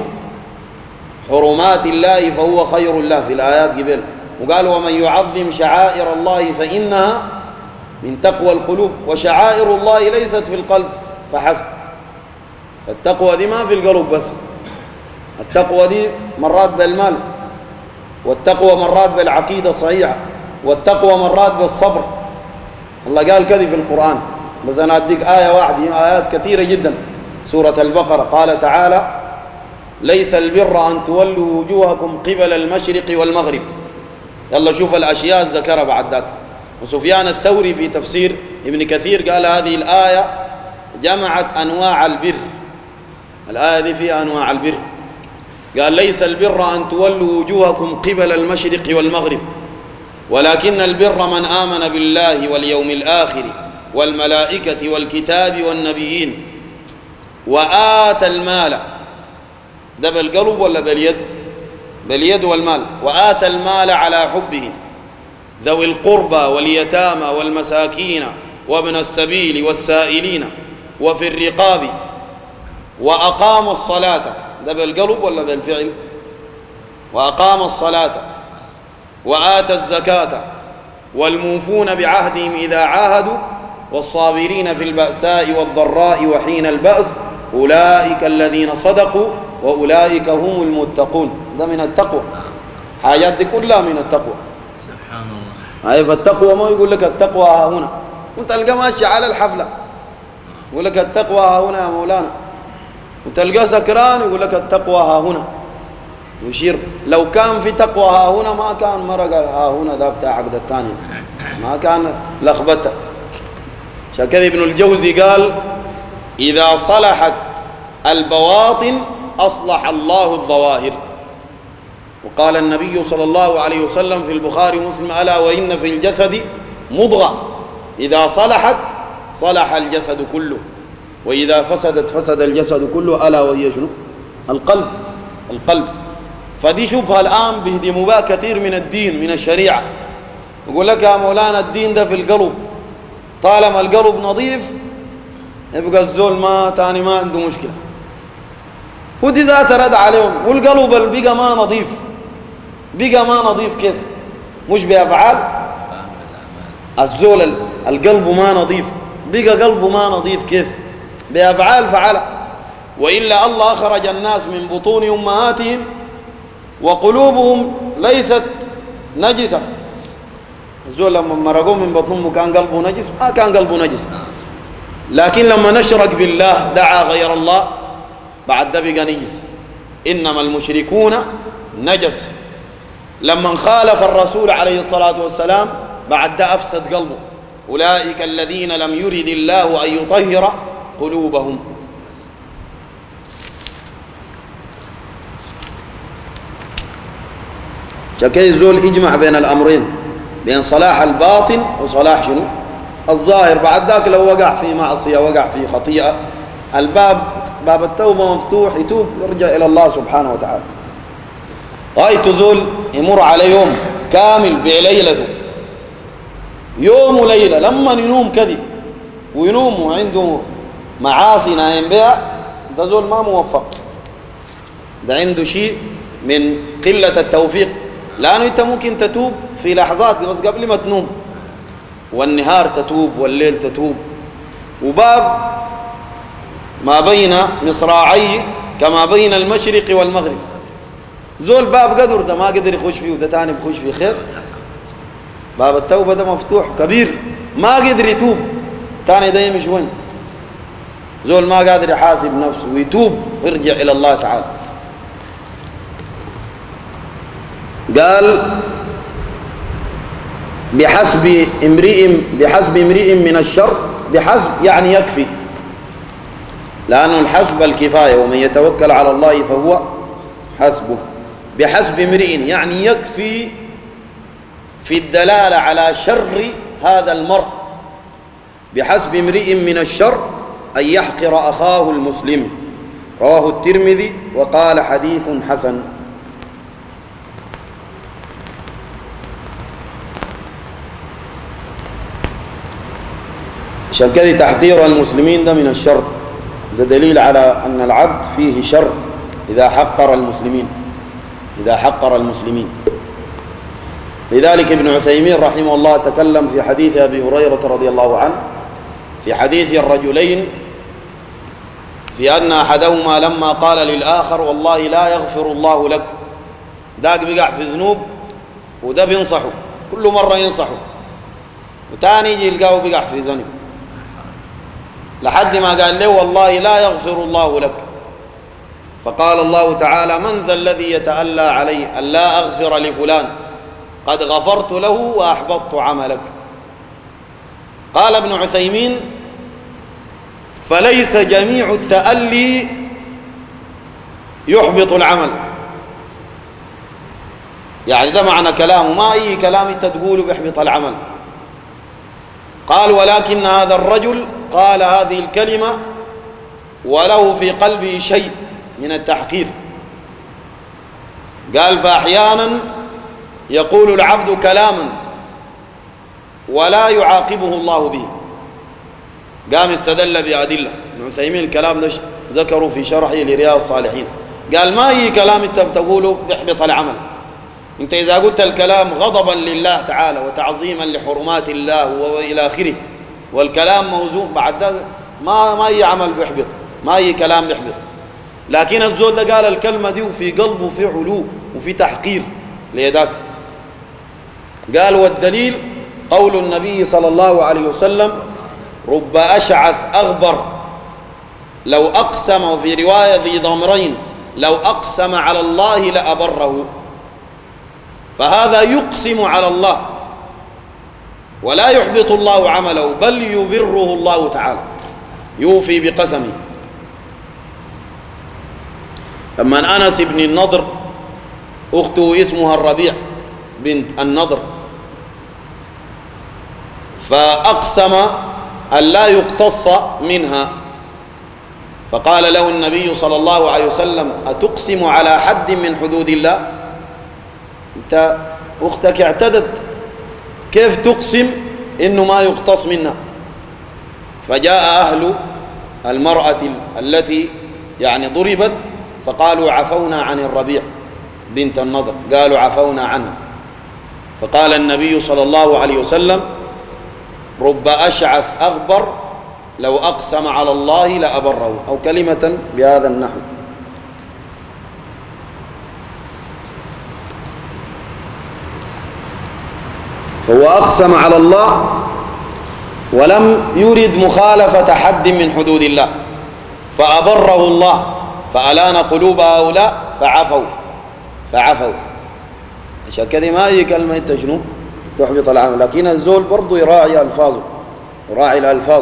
[SPEAKER 1] حرمات الله فهو خير له في الآيات قبل، وقال ومن يعظم شعائر الله فإنها من تقوى القلوب، وشعائر الله ليست في القلب فحسب. فالتقوى دي ما في القلب بس، التقوى دي مرات بالمال، والتقوى مرات بالعقيدة الصحيحة، والتقوى مرات بالصبر. الله قال كذا في القرآن، بس أنا أديك آية واحدة، آيات كثيرة جدا. سورة البقرة قال تعالى ليس البر أن تولوا وجوهكم قبل المشرق والمغرب. يلا شوف الأشياء ذكرها بعد ذاك. وسفيان الثوري في تفسير ابن كثير قال هذه الآية جمعت أنواع البر، الآية دي فيها أنواع البر. قال ليس البر أن تولوا وجوهكم قبل المشرق والمغرب ولكن البر من آمن بالله واليوم الآخر والملائكة والكتاب والنبيين وآتى المال. ده بالقلب ولا باليد؟ باليد والمال. وآتى المال على حبه ذوي القربى واليتامى والمساكين وابن السبيل والسائلين وفي الرقاب وأقام الصلاة. ده بالقلب ولا بالفعل؟ وأقام الصلاة وآتى الزكاة والموفون بعهدهم إذا عاهدوا والصابرين في البأساء والضراء وحين البأس أولئك الذين صدقوا وأولئك هم المتقون. ده من التقوى، حاجات دي كلها من التقوى. سبحان الله. فالتقوى ما يقول لك التقوى ها هنا، وتلقى ماشي على الحفلة يقول لك التقوى ها هنا يا مولانا، وتلقى سكران يقول لك التقوى ها هنا، يشير. لو كان في تقوى ها هنا ما كان مرق ها هنا ده بتاع عقد الثاني، ما كان لخبطه. عشان كذا ابن الجوزي قال إذا صلحت البواطن أصلح الله الظواهر. وقال النبي صلى الله عليه وسلم في البخاري ومسلم ألا وإن في الجسد مضغة إذا صلحت صلح الجسد كله وإذا فسدت فسد الجسد كله ألا وهي شنو؟ القلب. القلب. فدي شبهة الآن بيهدموا بها كثير من الدين من الشريعة. يقول لك يا مولانا الدين ده في القلب، طالما القلب نظيف يبقى الزول ما تاني ما عنده مشكلة. ودي ذات رد عليهم. والقلب اللي بقى ما نظيف، بقى ما نظيف كيف؟ مش بأفعال. الزول القلب ما نظيف بقى قلبه ما نظيف كيف؟ بأفعال فعلها. وإلا الله أخرج الناس من بطون أمهاتهم وقلوبهم ليست نجسة. الزول لما مرقوه من بطن أمه كان قلبه نجس؟ ما كان قلبه نجس، لكن لما نشرك بالله دعا غير الله بعد ده بقى نجس. إنما المشركون نجس. لما خالف الرسول عليه الصلاة والسلام بعد ده أفسد قلبه. أولئك الذين لم يرد الله أن يطهر قلوبهم. شكي الزول اجمع بين الأمرين، بين صلاح الباطن وصلاح شنو؟ الظاهر. بعد ذاك لو وقع في معصية وقع في خطيئة باب التوبة مفتوح، يتوب يرجع إلى الله سبحانه وتعالى. غاية زول يمر على يوم كامل بليلته، يوم وليلة، لما ينوم كذي وينوم وعنده معاصي نايم بها، ده زول ما موفق، ده عنده شيء من قلة التوفيق. لأنه أنت ممكن تتوب في لحظات بس قبل ما تنوم، والنهار تتوب والليل تتوب. وباب ما بين مصراعي كما بين المشرق والمغرب. زول باب قدر ده ما قدر يخش فيه وده تاني بخش فيه خير. باب التوبة ده مفتوح كبير، ما قدر يتوب تاني ده يمشي وين؟ زول ما قادر يحاسب نفسه ويتوب ويرجع إلى الله تعالى. قال بحسب امرئ من الشر، بحسب يعني يكفي، لأنه الحسب الكفاية، ومن يتوكل على الله فهو حسبه. بحسب امرئ يعني يكفي في الدلالة على شر هذا المرء. بحسب امرئ من الشر أن يحقر أخاه المسلم. رواه الترمذي وقال حديث حسن. عشان كده تحقير المسلمين ده من الشر، ده دليل على أن العبد فيه شر إذا حقر المسلمين، إذا حقر المسلمين. لذلك ابن عثيمين رحمه الله تكلم في حديث أبي هريرة رضي الله عنه في حديث الرجلين في أن أحدهما لما قال للآخر والله لا يغفر الله لك، داك بيقع في ذنوب وده بينصحه كل مرة ينصحه، وتاني يجي يلقاه بيقع في ذنب لحد ما قال له والله لا يغفر الله لك. فقال الله تعالى من ذا الذي يتألى علي أن لا أغفر لفلان قد غفرت له وأحبطت عملك. قال ابن عثيمين فليس جميع التألي يحبط العمل، يعني ده معنى كلامه، ما أي كلام انت تقوله بيحبط العمل. قال ولكن هذا الرجل قال هذه الكلمة وله في قلبه شيء من التحقير. قال فأحيانا يقول العبد كلاما ولا يعاقبه الله به. قام استدل بأدلة. ابن عثيمين الكلام ده ذكروا في شرحه لرياض الصالحين، قال ما أي كلام انت بتقوله بيحبط العمل. انت إذا قلت الكلام غضبا لله تعالى وتعظيما لحرمات الله وإلى آخره والكلام موزون بعد ذلك ما أي عمل بيحبط، ما أي كلام بيحبط. لكن الزول ده قال الكلمة دي وفي قلبه في علو وفي تحقير ليداك. قال والدليل قول النبي صلى الله عليه وسلم رب أشعث أغبر لو أقسم، وفي رواية ذي ضمرين لو أقسم على الله لأبره. فهذا يقسم على الله ولا يحبط الله عمله بل يبره الله تعالى، يوفي بقسمه. أما أنس بن النضر أخته اسمها الربيع بنت النضر، فأقسم أن لا يقتص منها، فقال له النبي صلى الله عليه وسلم أتقسم على حد من حدود الله؟ أنت أختك اعتدت، كيف تقسم إنه ما يقتص منها؟ فجاء أهل المرأة التي يعني ضربت فقالوا عفونا عن الربيع بنت النضر، قالوا عفونا عنها. فقال النبي صلى الله عليه وسلم رب أشعث أغبر لو أقسم على الله لأبره، أو كلمة بهذا النحو. فهو أقسم على الله ولم يرد مخالفة حد من حدود الله فأبره الله، فألان قلوب هؤلاء فعفوا. عشان كده ما هي كلمة انت شنو تحبط العمل، لكن الزول برضو يراعي ألفاظه، يراعي الألفاظ.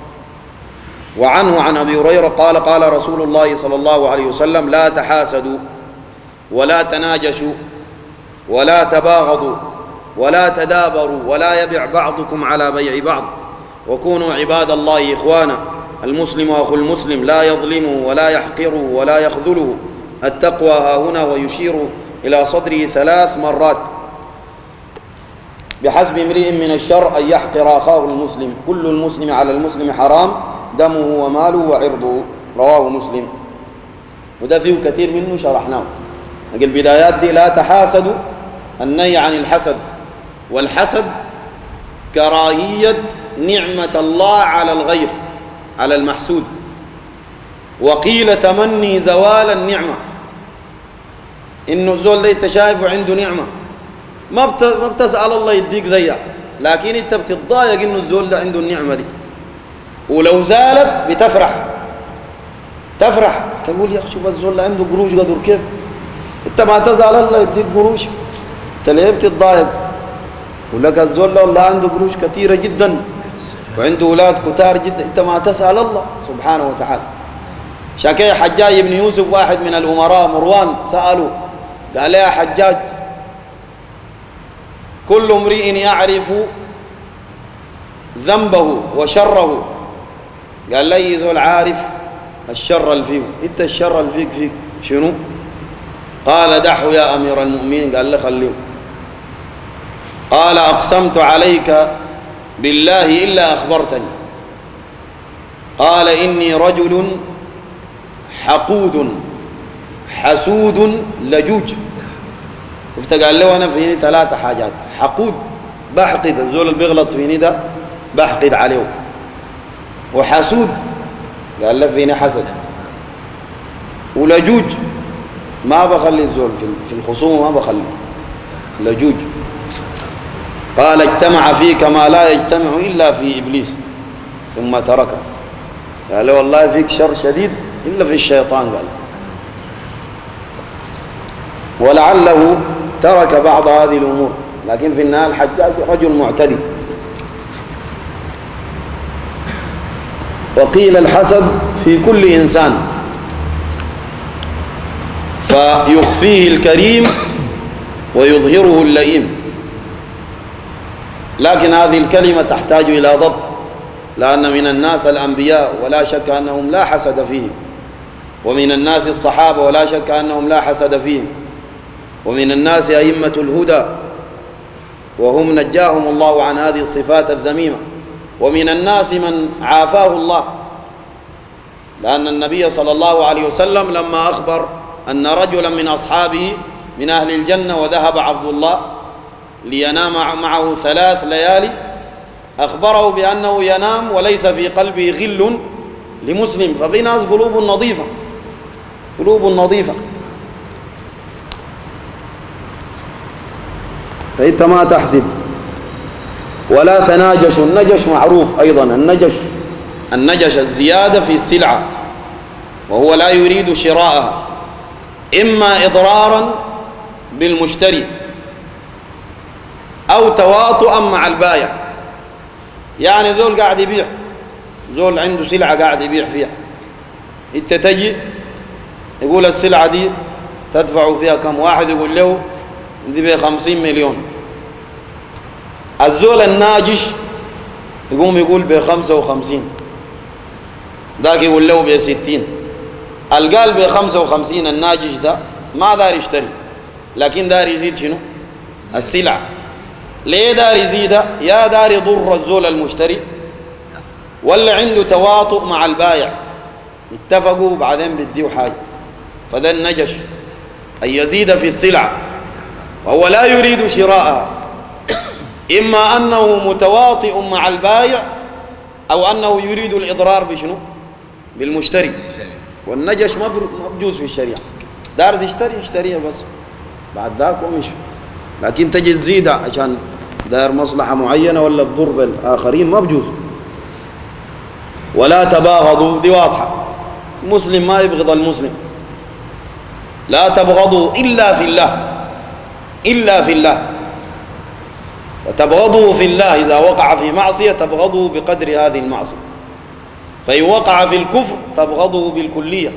[SPEAKER 1] وعنه عن أبي هريرة قال قال رسول الله صلى الله عليه وسلم لا تحاسدوا ولا تناجشوا ولا تباغضوا ولا تدابروا ولا يبع بعضكم على بيع بعض وكونوا عباد الله إخوانا. المسلم أخو المسلم لا يظلمه ولا يحقره ولا يخذله. التقوى ها هنا، ويشير إلى صدره 3 مرات. بحسب امرئ من الشر أن يحقر أخاه المسلم، كل المسلم على المسلم حرام دمه وماله وعرضه. رواه مسلم. وده فيه كثير منه شرحناه. البدايات دي لا تحاسدوا، النهي عن الحسد، والحسد كراهية نعمة الله على الغير على المحسود، وقيل تمني زوال النعمة، إنه الزول ده أنت شايفه عنده نعمة ما بتسأل الله يديك زيها، لكن أنت بتتضايق إنه الزول ده عنده النعمة دي، ولو زالت تفرح تقول يا أخي شوف الزول ده عنده قروش قدر كيف، أنت ما تزعل الله يديك قروش، أنت ليه بتتضايق؟ ولك الزول ده والله عنده قروش كثيرة جدا وعنده أولاد كتار جدا، أنت ما تسأل الله سبحانه وتعالى. شكي حجاج بن يوسف واحد من الأمراء مروان سأله قال يا حجاج كل امرئ يعرف ذنبه وشره، قال لي ذو عارف الشر اللي فيه، انت الشر اللي فيك شنو؟ قال دعه يا أمير المؤمنين، قال له خليه. قال أقسمت عليك بالله إلا أخبرتني. قال إني رجل حقود حسود لجوج. قال له أنا فيني 3 حاجات. حقود بحقد، الزول اللي بيغلط فيني ده بحقد عليه. وحسود قال له فيني حسد. ولجوج ما بخلي الزول في الخصومة، ما بخلي لجوج. قال اجتمع فيك ما لا يجتمع إلا في إبليس ثم تركه. قال له والله فيك شر شديد إلا في الشيطان. قال ولعله ترك بعض هذه الأمور، لكن في النهاية الحجاج رجل معتدي. وقيل الحسد في كل إنسان فيخفيه الكريم ويظهره اللئيم، لكن هذه الكلمة تحتاج إلى ضبط، لأن من الناس الأنبياء ولا شك أنهم لا حسد فيهم، ومن الناس الصحابة ولا شك أنهم لا حسد فيهم، ومن الناس أئمة الهدى وهم نجاهم الله عن هذه الصفات الذميمة، ومن الناس من عافاه الله، لأن النبي صلى الله عليه وسلم لما أخبر أن رجلا من أصحابه من أهل الجنة وذهب عبد الله لينام معه 3 ليالي، أخبره بأنه ينام وليس في قلبه غل لمسلم. ففي ناس قلوب نظيفة، قلوب نظيفة، فأنت ما تحسد. ولا تناجشوا، النجش معروف أيضا، النجش الزيادة في السلعة، وهو لا يريد شراءها، إما إضرارا بالمشتري أو تواطؤا مع البائع. يعني زول قاعد يبيع، زول عنده سلعة قاعد يبيع فيها، انت تجي يقول السلعة دي تدفع فيها كم؟ واحد يقول له دي ب50 مليون، الزول الناجش يقوم يقول ب55، ذاك يقول له ب60. القال ب55 الناجش ده ما دار يشتري، لكن دار يزيد شنو؟ السلعة. ليه دار يزيدها؟ يا دار يضر الزول المشتري، ولا عنده تواطؤ مع البايع، اتفقوا بعدين بديه حاجة. فده النجش، أن يزيد في السلعة وهو لا يريد شراءها، إما أنه متواطئ مع البايع أو أنه يريد الإضرار بشنو؟ بالمشتري. والنجش ما بجوز في الشريعة، دار تشتري اشتريها بس، بعد ذاك ومش، لكن تجي تزيدها عشان داير مصلحة معينة ولا تضر بالآخرين ما بجوز. ولا تباغضوا، دي واضحة، مسلم ما يبغض المسلم. لا تبغضوا إلا في الله، إلا في الله. وتبغضوا في الله إذا وقع في معصية تبغضوا بقدر هذه المعصية، فإن وقع في الكفر تبغضوا بالكلية.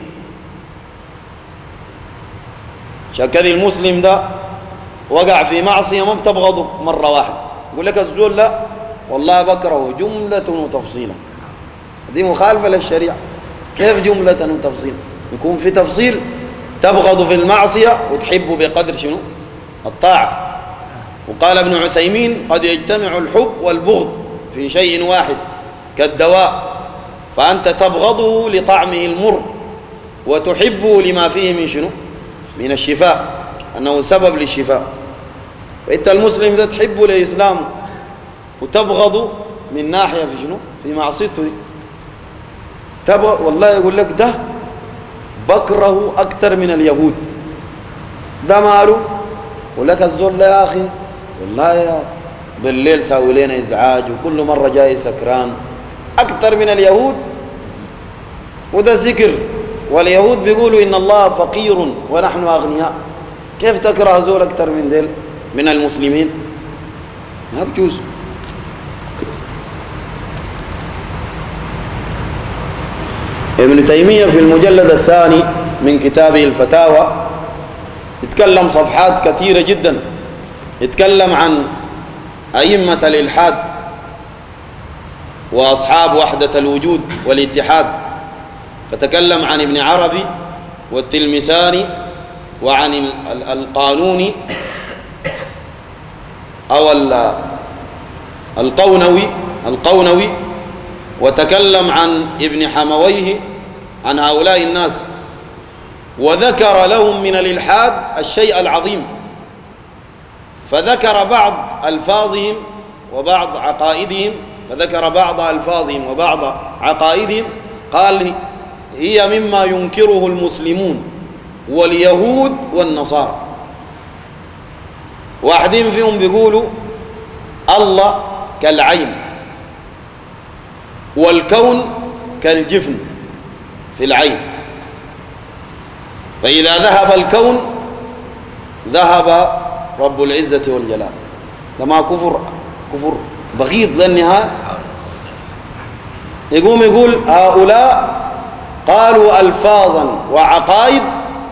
[SPEAKER 1] شكذا المسلم ده وقع في معصية ما بتبغضه مرة واحدة، يقول لك الزول لا والله بكره جملة وتفصيلا، دي مخالفة للشريعة. كيف جملة وتفصيلا؟ يكون في تفصيل، تبغض في المعصية وتحب بقدر شنو؟ الطاعة. وقال ابن عثيمين قد يجتمع الحب والبغض في شيء واحد كالدواء، فأنت تبغضه لطعمه المر وتحبه لما فيه من شنو؟ من الشفاء، أنه سبب للشفاء. فأنت المسلم ده تحبه لإسلامه وتبغضه من ناحية في شنو؟ في معصيته دي. والله يقول لك ده بكره أكثر من اليهود، ده ماله؟ يقول لك الزول لا يا أخي والله يا بالليل ساوي لنا إزعاج وكل مرة جاي سكران أكثر من اليهود، وده ذكر. واليهود بيقولوا إن الله فقير ونحن أغنياء، كيف تكره زول أكثر من ديل من المسلمين؟ ما بجوز. ابن تيمية في المجلد الثاني من كتابه الفتاوى يتكلم صفحات كثيرة جدا، يتكلم عن أئمة الإلحاد وأصحاب وحدة الوجود والاتحاد، فتكلم عن ابن عربي والتلمساني وعن القانوني أو القونوي، وتكلم عن ابن حمويه، عن هؤلاء الناس، وذكر لهم من الإلحاد الشيء العظيم، فذكر بعض ألفاظهم وبعض عقائدهم، قال هي مما ينكره المسلمون واليهود والنصارى. واحدين فيهم بيقولوا الله كالعين والكون كالجفن في العين، فإذا ذهب الكون ذهب رب العزة والجلال. ده ما كفر بغيض للنهاية. يقول هؤلاء قالوا ألفاظا وعقائد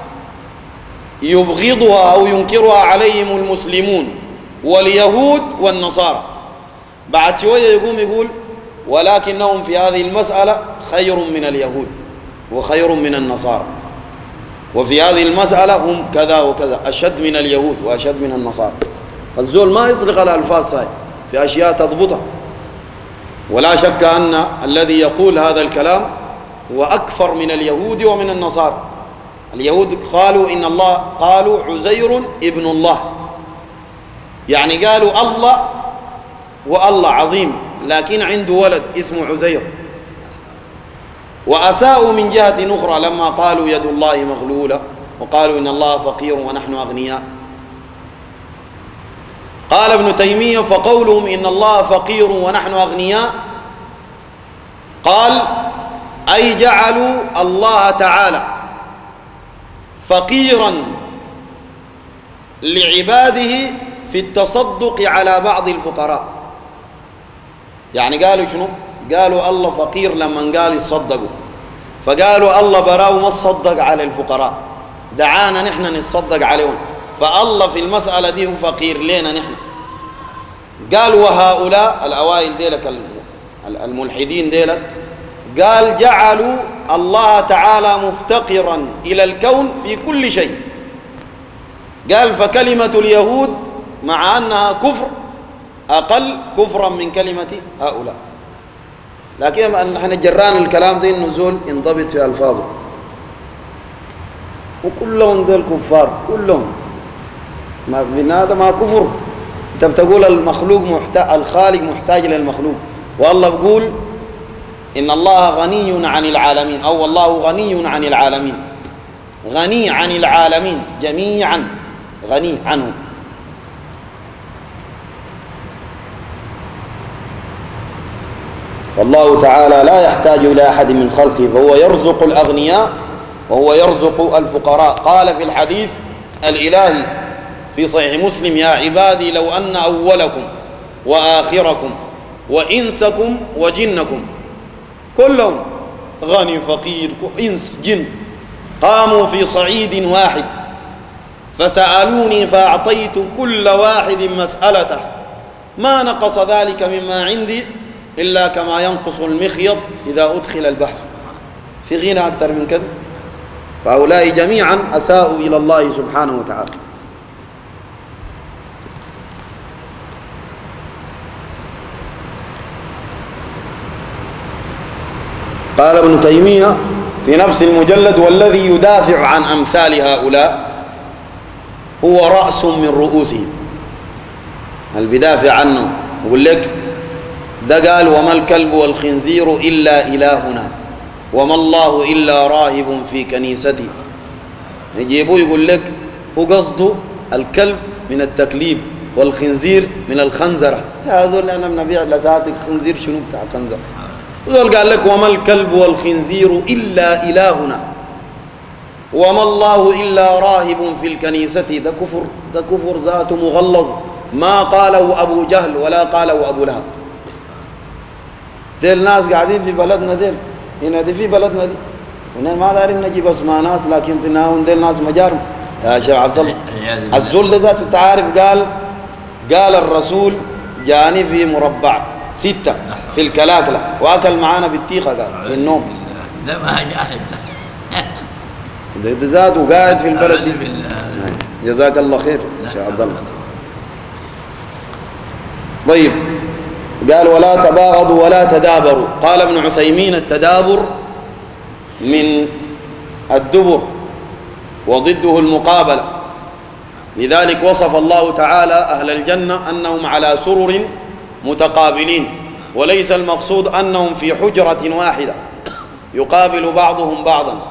[SPEAKER 1] يبغضها أو ينكرها عليهم المسلمون واليهود والنصارى. بعد شوية يقول ولكنهم في هذه المسألة خير من اليهود وخير من النصارى، وفي هذه المسألة هم كذا وكذا، أشد من اليهود وأشد من النصارى. فالزول ما يطلق الألفاظ هاي في أشياء تضبطها. ولا شك أن الذي يقول هذا الكلام هو أكفر من اليهود ومن النصارى. اليهود قالوا عزير ابن الله، يعني قالوا الله والله عظيم لكن عنده ولد اسمه عزير. وأساءوا من جهة أخرى لما قالوا يد الله مغلولة، وقالوا إن الله فقير ونحن أغنياء. قال ابن تيمية فقولهم إن الله فقير ونحن أغنياء، قال أي جعلوا الله تعالى فقيرا لعباده في التصدق على بعض الفقراء. يعني قالوا شنو؟ قالوا الله فقير لما قال يصدقوا، فقالوا الله براو ما تصدق على الفقراء، دعانا نحن نتصدق عليهم، فالله في المسألة دي هو فقير لنا نحن. قال وهؤلاء الأوائل ديلك الملحدين ديلك قال جعلوا الله تعالى مفتقرا إلى الكون في كل شيء. قال فكلمة اليهود مع أنها كفر أقل كفرا من كلمة هؤلاء. لكن نحن جران الكلام ده النزول ينضبط في ألفاظه، وكلهم دول كفار كلهم. هذا ما كفر. انت بتقول الخالق محتاج للمخلوق، والله بيقول إن الله غني عن العالمين، أو والله غني عن العالمين، غني عن العالمين جميعا، غني عنهم. فالله تعالى لا يحتاج إلى أحد من خلقه، فهو يرزق الأغنياء وهو يرزق الفقراء. قال في الحديث الإلهي في صحيح مسلم يا عبادي لو أن أولكم وآخركم وإنسكم وجنكم كلهم غني فقير إنس جن قاموا في صعيد واحد فسألوني فأعطيت كل واحد مسألته ما نقص ذلك مما عندي إلا كما ينقص المخيط إذا أدخل البحر. في غنى أكثر من كذا؟ فهؤلاء جميعا أساءوا إلى الله سبحانه وتعالى. قال ابن تيمية في نفس المجلد والذي يدافع عن أمثال هؤلاء هو رأس من رؤوسهم. البدافع عنه يقول لك ده قال وما الكلب والخنزير إلا إلهنا وما الله إلا راهب في كنيستي. يجيبوه يقول لك هو قصده الكلب من التكليب والخنزير من الخنزرة. هذول أنا بنبيع لساتك خنزير شنو بتاع الخنزرة. ودول قال لك وما الكلب والخنزير إلا إلهنا وما الله إلا راهب في الكنيسة. ده كفر ذاته مغلظ ما قاله أبو جهل ولا قاله أبو لهب. ديل ناس قاعدين في بلدنا ديل هنا دي في بلدنا دي ما دارين نجيب اسماء ناس، لكن في النهاية ديل ناس مجارم يا شيخ عبد الله. الذل ده ذاته تعرف قال الرسول جاني في مربع 6 في الكلاكلة وأكل معانا بالتيخة قال في النوم.
[SPEAKER 2] ده ما جاحد
[SPEAKER 1] ده ذاته قاعد في البلد دي. جزاك الله خير يا شيخ عبد الله. طيب قال ولا تباغضوا ولا تدابروا. قال ابن عثيمين التدابر من الدبر وضده المقابلة، لذلك وصف الله تعالى أهل الجنة أنهم على سرر متقابلين، وليس المقصود أنهم في حجرة واحدة يقابل بعضهم بعضا،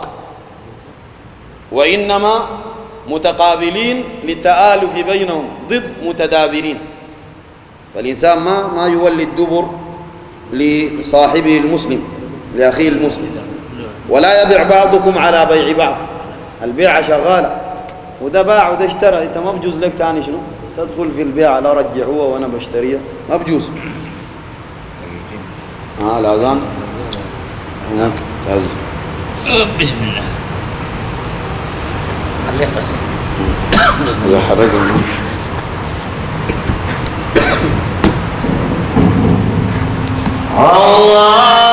[SPEAKER 1] وإنما متقابلين للتآلف بينهم ضد متدابرين. فالإنسان ما يولي الدبر لصاحبه المسلم لأخيه المسلم. ولا يبيع بعضكم على بيع بعض. البيعة شغالة، وده باع وده اشترى، انت ما بجوز لك تاني شنو تدخل في البيع لا رجع هو وانا بشتريه، ما بجوز. الأذان هناك تعزز.
[SPEAKER 2] بسم الله.
[SPEAKER 1] إذا حرقنا
[SPEAKER 2] الله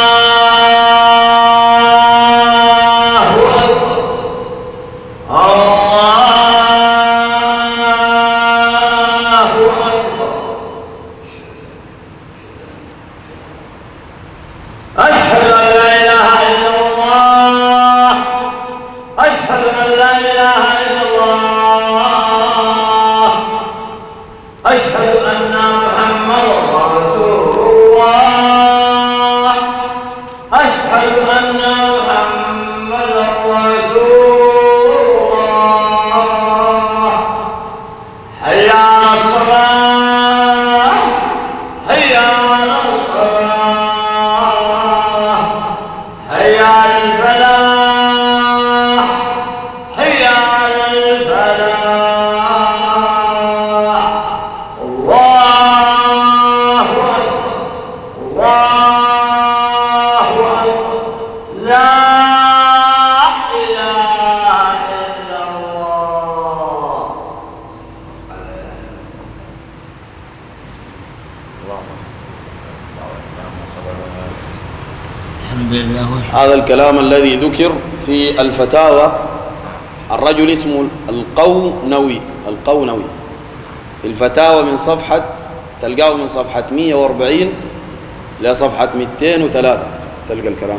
[SPEAKER 1] هذا الكلام الذي ذكر في الفتاوى. الرجل اسمه القونوي في الفتاوى من صفحة تلقاه من صفحة 140 لصفحة 203 تلقى الكلام.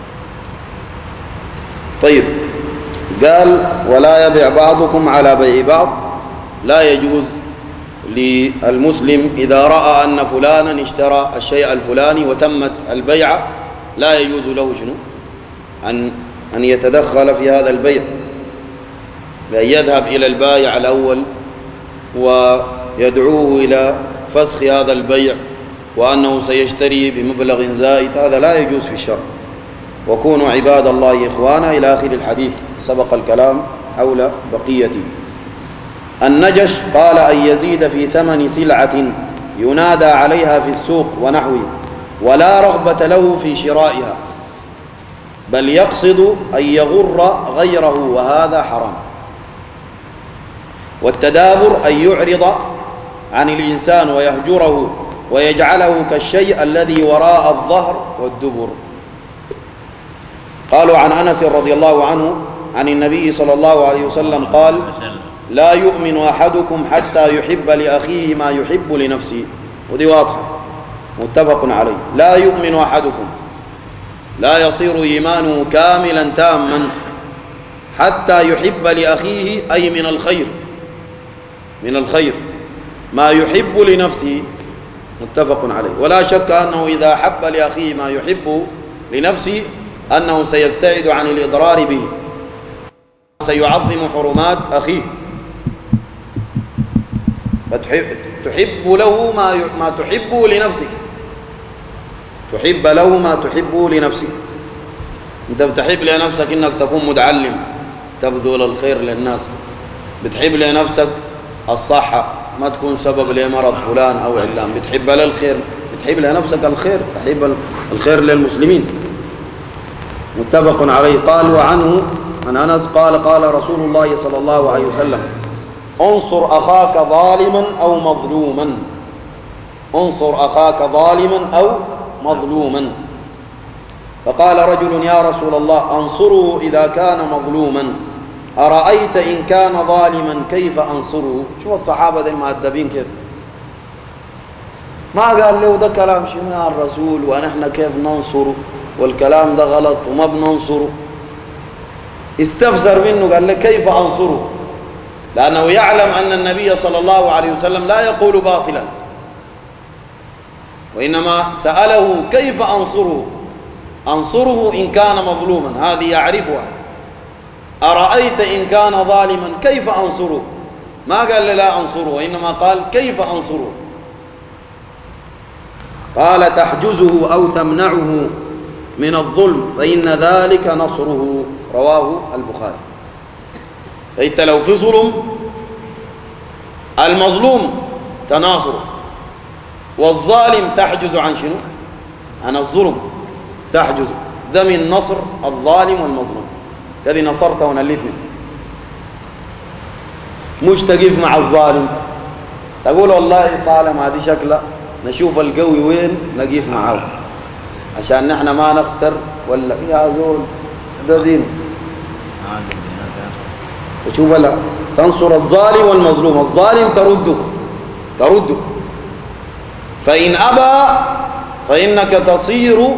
[SPEAKER 1] طيب قال ولا يبيع بعضكم على بيع بعض. لا يجوز للمسلم إذا رأى أن فلانا اشترى الشيء الفلاني وتمت البيعة لا يجوز له شنو أن يتدخل في هذا البيع، بأن يذهب إلى البائع الأول ويدعوه إلى فسخ هذا البيع وأنه سيشتري بمبلغ زائد. هذا لا يجوز في الشرع. وكونوا عباد الله إخوانا إلى آخر الحديث، سبق الكلام حول بقيته. النجش قال أن يزيد في ثمن سلعة ينادى عليها في السوق ونحوه ولا رغبة له في شرائها، بل يقصد أن يغر غيره، وهذا حرام. والتدابر أن يعرض عن الإنسان ويهجره ويجعله كالشيء الذي وراء الظهر والدبر. قالوا عن أنس رضي الله عنه عن النبي صلى الله عليه وسلم قال لا يؤمن أحدكم حتى يحب لأخيه ما يحب لنفسه. ودي واضحة متفق عليه. لا يؤمن أحدكم، لا يصير إيمانه كاملا تاما حتى يحب لأخيه، أي من الخير ما يحب لنفسه. متفق عليه. ولا شك أنه إذا حب لأخيه ما يحب لنفسه أنه سيبتعد عن الإضرار به، سيعظم حرمات أخيه، فتحب له ما تحبه لنفسك، تحب له ما تحبه لنفسك. أنت بتحب لنفسك إنك تكون متعلم تبذل الخير للناس، بتحب لنفسك الصحة ما تكون سبب لمرض فلان أو علان، بتحب للخير، بتحب لنفسك الخير، تحب الخير للمسلمين. متفق عليه. قال وعنه عن أنس قال قال رسول الله صلى الله عليه وسلم انصر أخاك ظالما أو مظلوما، انصر أخاك ظالما أو مظلوما. فقال رجل يا رسول الله أنصره إذا كان مظلوما، أرأيت إن كان ظالما كيف أنصره؟ شوف الصحابة ذي المؤدبين كيف ما قال له ده كلام شنو يا الرسول ونحن كيف ننصره والكلام ده غلط وما بننصره. استفسر منه قال له كيف أنصره، لأنه يعلم أن النبي صلى الله عليه وسلم لا يقول باطلا، وإنما سأله كيف أنصره، أنصره إن كان مظلوما، هذه يعرفها. أرأيت إن كان ظالما كيف أنصره، ما قال لا أنصره، وإنما قال كيف أنصره. قال تحجزه أو تمنعه من الظلم فإن ذلك نصره، رواه البخاري. فإنت لو في ظلم المظلوم تناصره، والظالم تحجز عن شنو؟ عن الظلم تحجز، ده من نصر الظالم والمظلوم. كذي نصرتهن الاثنين، مش تقف مع الظالم تقول والله طالما هذه شكله نشوف القوي وين نقف معه عشان نحن ما نخسر، ولا يا زول ده دين. تشوف لا تنصر الظالم والمظلوم، الظالم ترده، فإن أبى فإنك تصير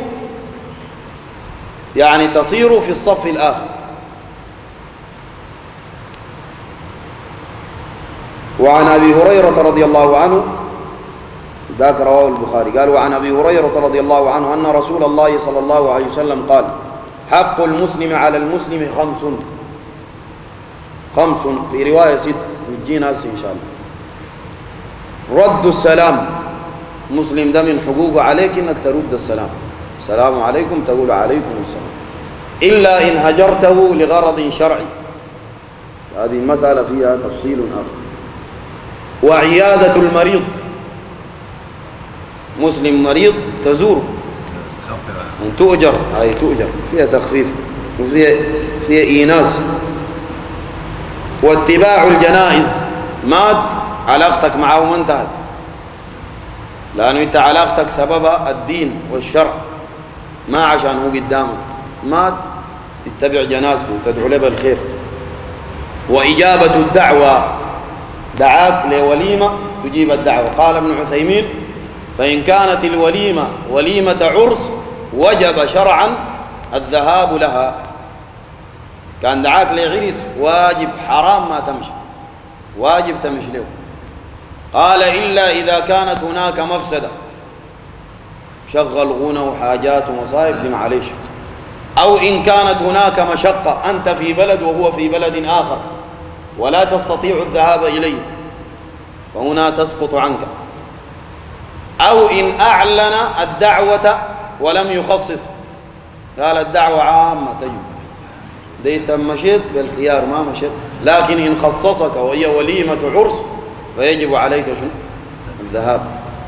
[SPEAKER 1] في الصف الآخر. وعن أبي هريرة رضي الله عنه ذاك رواه البخاري قال وعن أبي هريرة رضي الله عنه أن رسول الله صلى الله عليه وسلم قال حق المسلم على المسلم خمس، في رواية 6 بتجينا هسه إن شاء الله. رد السلام، مسلم ده من حقوقه عليك إنك ترد السلام، السلام عليكم تقول عليكم السلام، إلا إن هجرته لغرض شرعي، هذه المسألة فيها تفصيل آخر. وعيادة المريض، مسلم مريض تزور أن تؤجر، هاي تؤجر فيها تخفيف وفيها إيناس. واتباع الجنائز، مات علاقتك معه ما انتهت، لأنه أنت علاقتك سببها الدين والشرع، ما عشان هو قدامك، مات تتبع جنازته وتدعو له بالخير. وإجابة الدعوة، دعاك لوليمة تجيب الدعوة. قال ابن عثيمين فإن كانت الوليمة وليمة عرس وجب شرعا الذهاب لها، كان دعاك لعرس واجب حرام ما تمشي، واجب تمشي له. قال إلا إذا كانت هناك مفسدة، شغل غنى وحاجات ومصائب دي معلش، أو إن كانت هناك مشقة، أنت في بلد وهو في بلد آخر ولا تستطيع الذهاب إليه، فهنا تسقط عنك. أو إن أعلن الدعوة ولم يخصص، قال الدعوة عامة تجب، ديت مشيت بالخيار ما مشيت، لكن إن خصصك وهي وليمة عرس فيجب عليك شنو؟ الذهاب.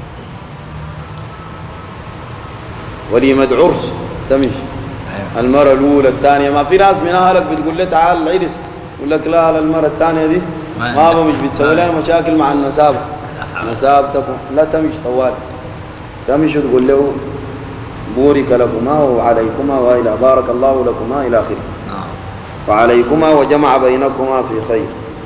[SPEAKER 1] وليمة عرس تمشي، المرة الأولى الثانية، ما في ناس من أهلك بتقول له تعال العرس يقول لك لا المرة الثانية دي ما مش بتسوي لنا مشاكل مع النسابة، نسابتكم لا تمشي طوال، تمشي تقول له بورك لكما وعليكما وإلى بارك الله لكما إلى آخره، وعليكما وجمع بينكما في خير.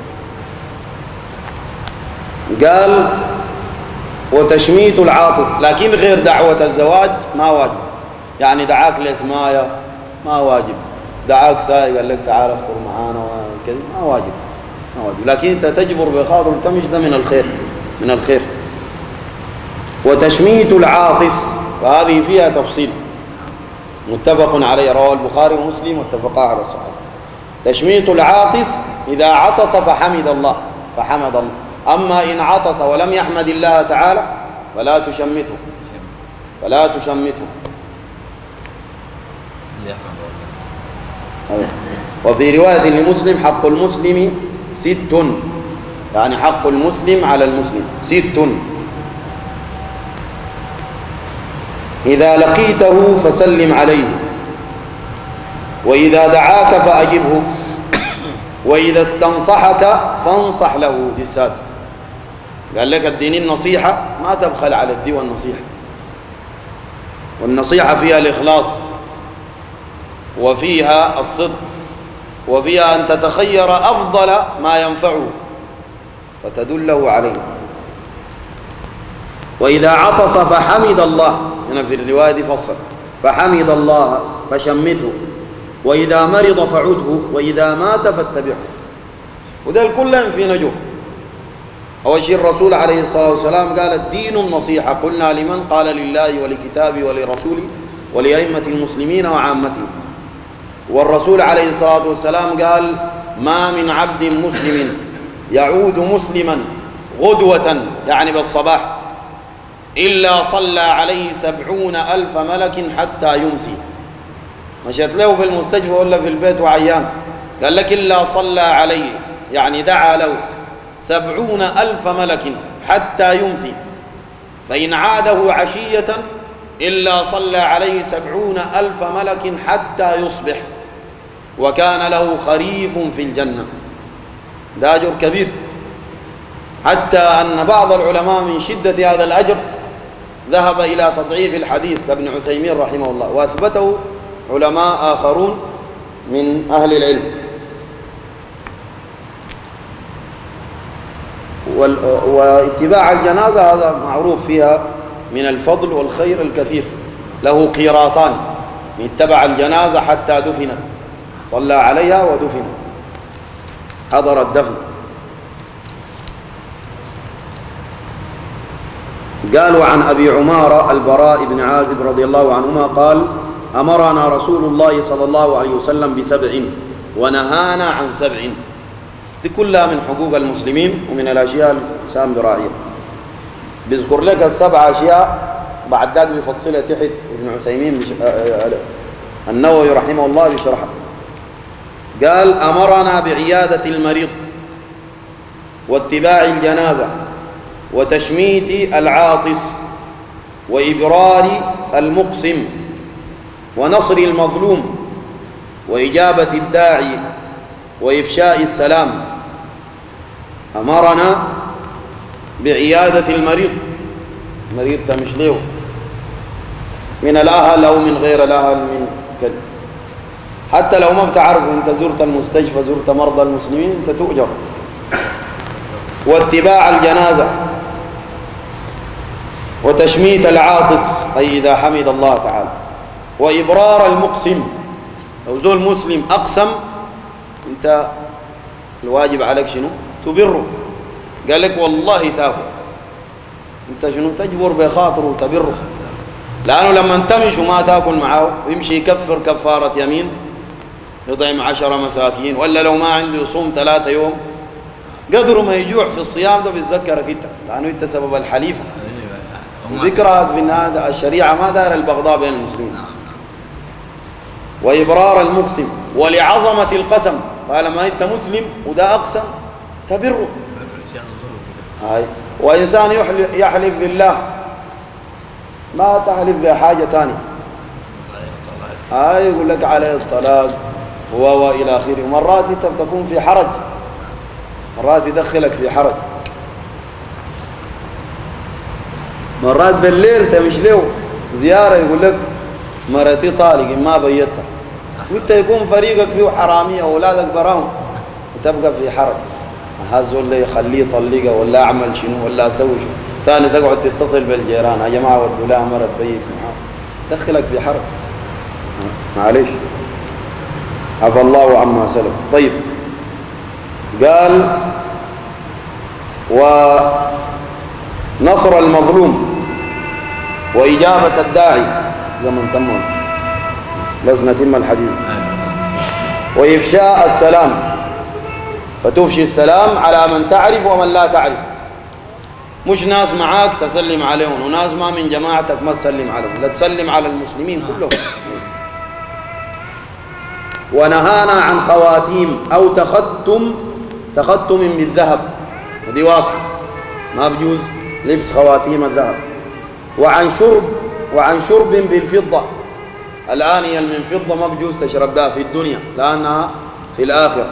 [SPEAKER 1] قال وتشميت العاطس، لكن غير دعوة الزواج ما واجب، يعني دعاك لإسماية ما واجب، دعاك ساي قال لك تعال افطر معانا وكذا ما واجب، لكن انت تجبر بخاطر وتمشي، ده من الخير. وتشميت العاطس، وهذه فيها تفصيل متفق عليه، رواه البخاري ومسلم واتفقا على صحيح. تشميت العاطس إذا عطس فحمد الله، أما إن عطس ولم يحمد الله تعالى فلا تشمته. وفي رواية لمسلم حق المسلم 6، يعني حق المسلم على المسلم 6. إذا لقيته فسلم عليه، وإذا دعاك فأجبه، وإذا استنصحك فانصح له. دي السادسة. قال لك اديني النصيحة، ما تبخل على الدي والنصيحة، والنصيحة فيها الإخلاص، وفيها الصدق، وفيها أن تتخير أفضل ما ينفعه فتدله عليه. وإذا عطس فحمد الله، هنا في الرواية دي فصل، فحمد الله فشمته، وإذا مرض فعده، وإذا مات فاتبعه. وده الكل في نجوم. أول شيء الرسول عليه الصلاة والسلام قال الدين النصيحة. قلنا لمن؟ قال لله ولكتابه ولرسوله ولأئمة المسلمين وعامتهم. والرسول عليه الصلاة والسلام قال ما من عبد مسلم يعود مسلما غدوة، يعني بالصباح، إلا صلى عليه 70,000 ملك حتى يمسي. مشيت له في المستشفى ولا في البيت وعيان، قال لك إلا صلى عليه، يعني دعا له 70,000 ملك حتى يمسي. فإن عاده عشية إلا صلى عليه 70,000 ملك حتى يصبح، وكان له خريف في الجنة. ده أجر كبير، حتى أن بعض العلماء من شدة هذا الأجر ذهب إلى تضعيف الحديث كابن عثيمين رحمه الله، وأثبته علماء آخرون من أهل العلم. واتباع الجنازة هذا معروف فيها من الفضل والخير الكثير، له قيراطان من اتبع الجنازة حتى دفنت، صلى عليها ودفنت، حضر الدفن. قالوا عن أبي عمارة البراء بن عازب رضي الله عنهما قال أمرنا رسول الله صلى الله عليه وسلم ب7 ونهانا عن 7. دي كلها من حقوق المسلمين ومن الأشياء الإنسان براعيها. بيذكر لك ال7 أشياء، بعد ذلك بيفصلها تحت ابن عثيمين النووي رحمه الله بشرحها. قال أمرنا بعيادة المريض، واتباع الجنازة، وتشميت العاطس، وإبرار المقسم، ونصر المظلوم، وإجابة الداعي، وإفشاء السلام. أمرنا بعيادة المريض، مريض تمش له من الأهل أو من غير الأهل، من كذا، حتى لو ما بتعرف أنت زرت المستشفى، زرت مرضى المسلمين، أنت تؤجر. واتباع الجنازة، وتشميت العاطس أي إذا حمد الله تعالى، وإبرار المقسم، لو زول مسلم أقسم أنت الواجب عليك شنو؟ تبره. قال لك والله تاكل، أنت شنو؟ تجبر بخاطره وتبره، لأنه لما انتمش وما تاكل معه ويمشي يكفر كفارة يمين، يطعم 10 مساكين، ولا لو ما عنده يصوم 3 يوم، قدر ما يجوع في الصيام ده بيتذكرك انت، لأنه انت سبب الحليفة وذكرك في النهاية. الشريعة ما دار البغضاء بين المسلمين. وإبرار المقسم، ولعظمة القسم، طالما انت مسلم وده أقسم تبره. وإنسان يحلف بالله، ما تحلف بحاجة تانية، يقول لك عليه الطلاق وإلى آخره. ومرات انت بتكون في حرج، مرات يدخلك في حرج، مرات بالليل تمش له زيارة يقول لك مرتي طالق ما بيتها، وانت يكون فريقك فيه حرامية وأولادك براهم، وتبقى في حرج. هذا اللي يخليه يطلقها، ولا أعمل شنو، ولا أسوي شنو، ثاني تقعد تتصل بالجيران، يا جماعة ودوا لها مرة تبيت معاه، دخلك في حرج. معلش، عفى الله عما سلف. طيب، قال ونصر المظلوم، وإجابة الداعي، زمن تمون لازم نتم الحديث، وإفشاء السلام، فتفشي السلام على من تعرف ومن لا تعرف، مش ناس معاك تسلم عليهم، وناس ما من جماعتك ما تسلم عليهم، لا تسلم على المسلمين كلهم. ونهانا عن خواتيم أو تختم بالذهب، ودي واضحة ما بجوز لبس خواتيم الذهب. وعن شرب بالفضة، الآنية من فضة ما بجوز تشرب بها في الدنيا لأنها في الآخرة.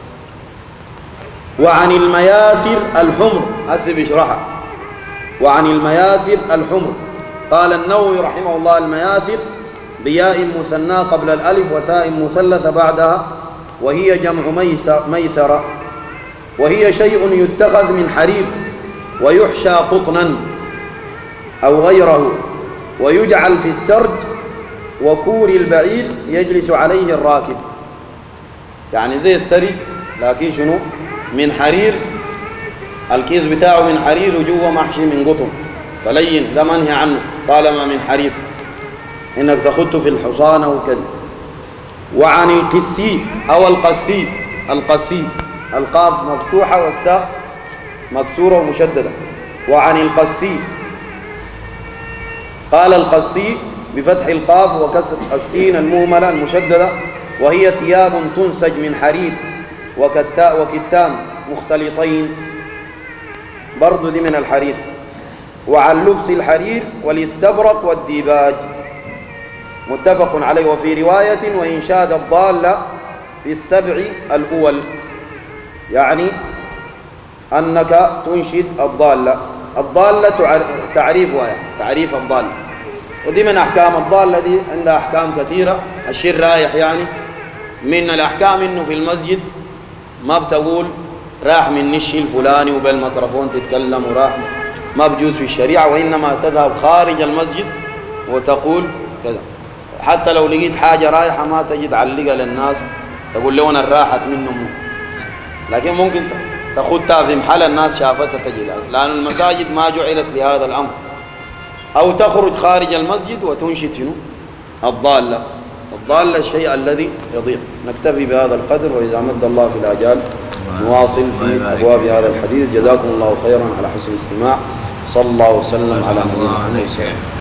[SPEAKER 1] وعن المياثر الحمر، هسه بيشرحها. وعن المياثر الحمر قال النووي رحمه الله: المياثر بياء مثنى قبل الألف وثاء مثلثة بعدها، وهي جمع ميثرة، وهي شيء يتخذ من حرير ويحشى قطنا أو غيره، ويجعل في السرج وكور البعير يجلس عليه الراكب. يعني زي السرج لكن شنو؟ من حرير، الكيس بتاعه من حرير وجوه محشي من قطن، فلين، ده منهي عنه طالما من حرير، انك تخده في الحصان او كذا. وعن القسي او القسي، القسي القاف مفتوحه والساء مكسوره ومشدده. وعن القسي قال: القسي بفتح القاف وكسر السين المهمله المشدده، وهي ثياب تنسج من حرير وكتان مختلطين، برضو دي من الحرير. وعن لبس الحرير والاستبرق والديباج، متفق عليه. وفي رواية: وإنشاد الضالة في السبع الأول، يعني أنك تنشد الضالة. الضالة تعريفها، يعني تعريف الضالة، ودي من أحكام الضالة، دي عندها أحكام كثيرة. الشيء رايح يعني من الأحكام إنه في المسجد ما بتقول راح من الشيء الفلاني وبالميكروفون تتكلم وراح، ما بجوز في الشريعة، وإنما تذهب خارج المسجد وتقول كذا. حتى لو لقيت حاجة رايحة ما تجي تعلقها للناس تقول لهم راحت منهم، لكن ممكن تاخدها في محل الناس شافتها تجي لها، لأن المساجد ما جعلت لهذا الأمر. أو تخرج خارج المسجد وتنشد شنو؟ الضالة. الضالة الشيء الذي يضيع. نكتفي بهذا القدر، وإذا مد الله في الآجال نواصل في أبواب هذا الحديث. جزاكم الله خيرا على حسن الاستماع. صلى الله وسلم على نبينا محمد.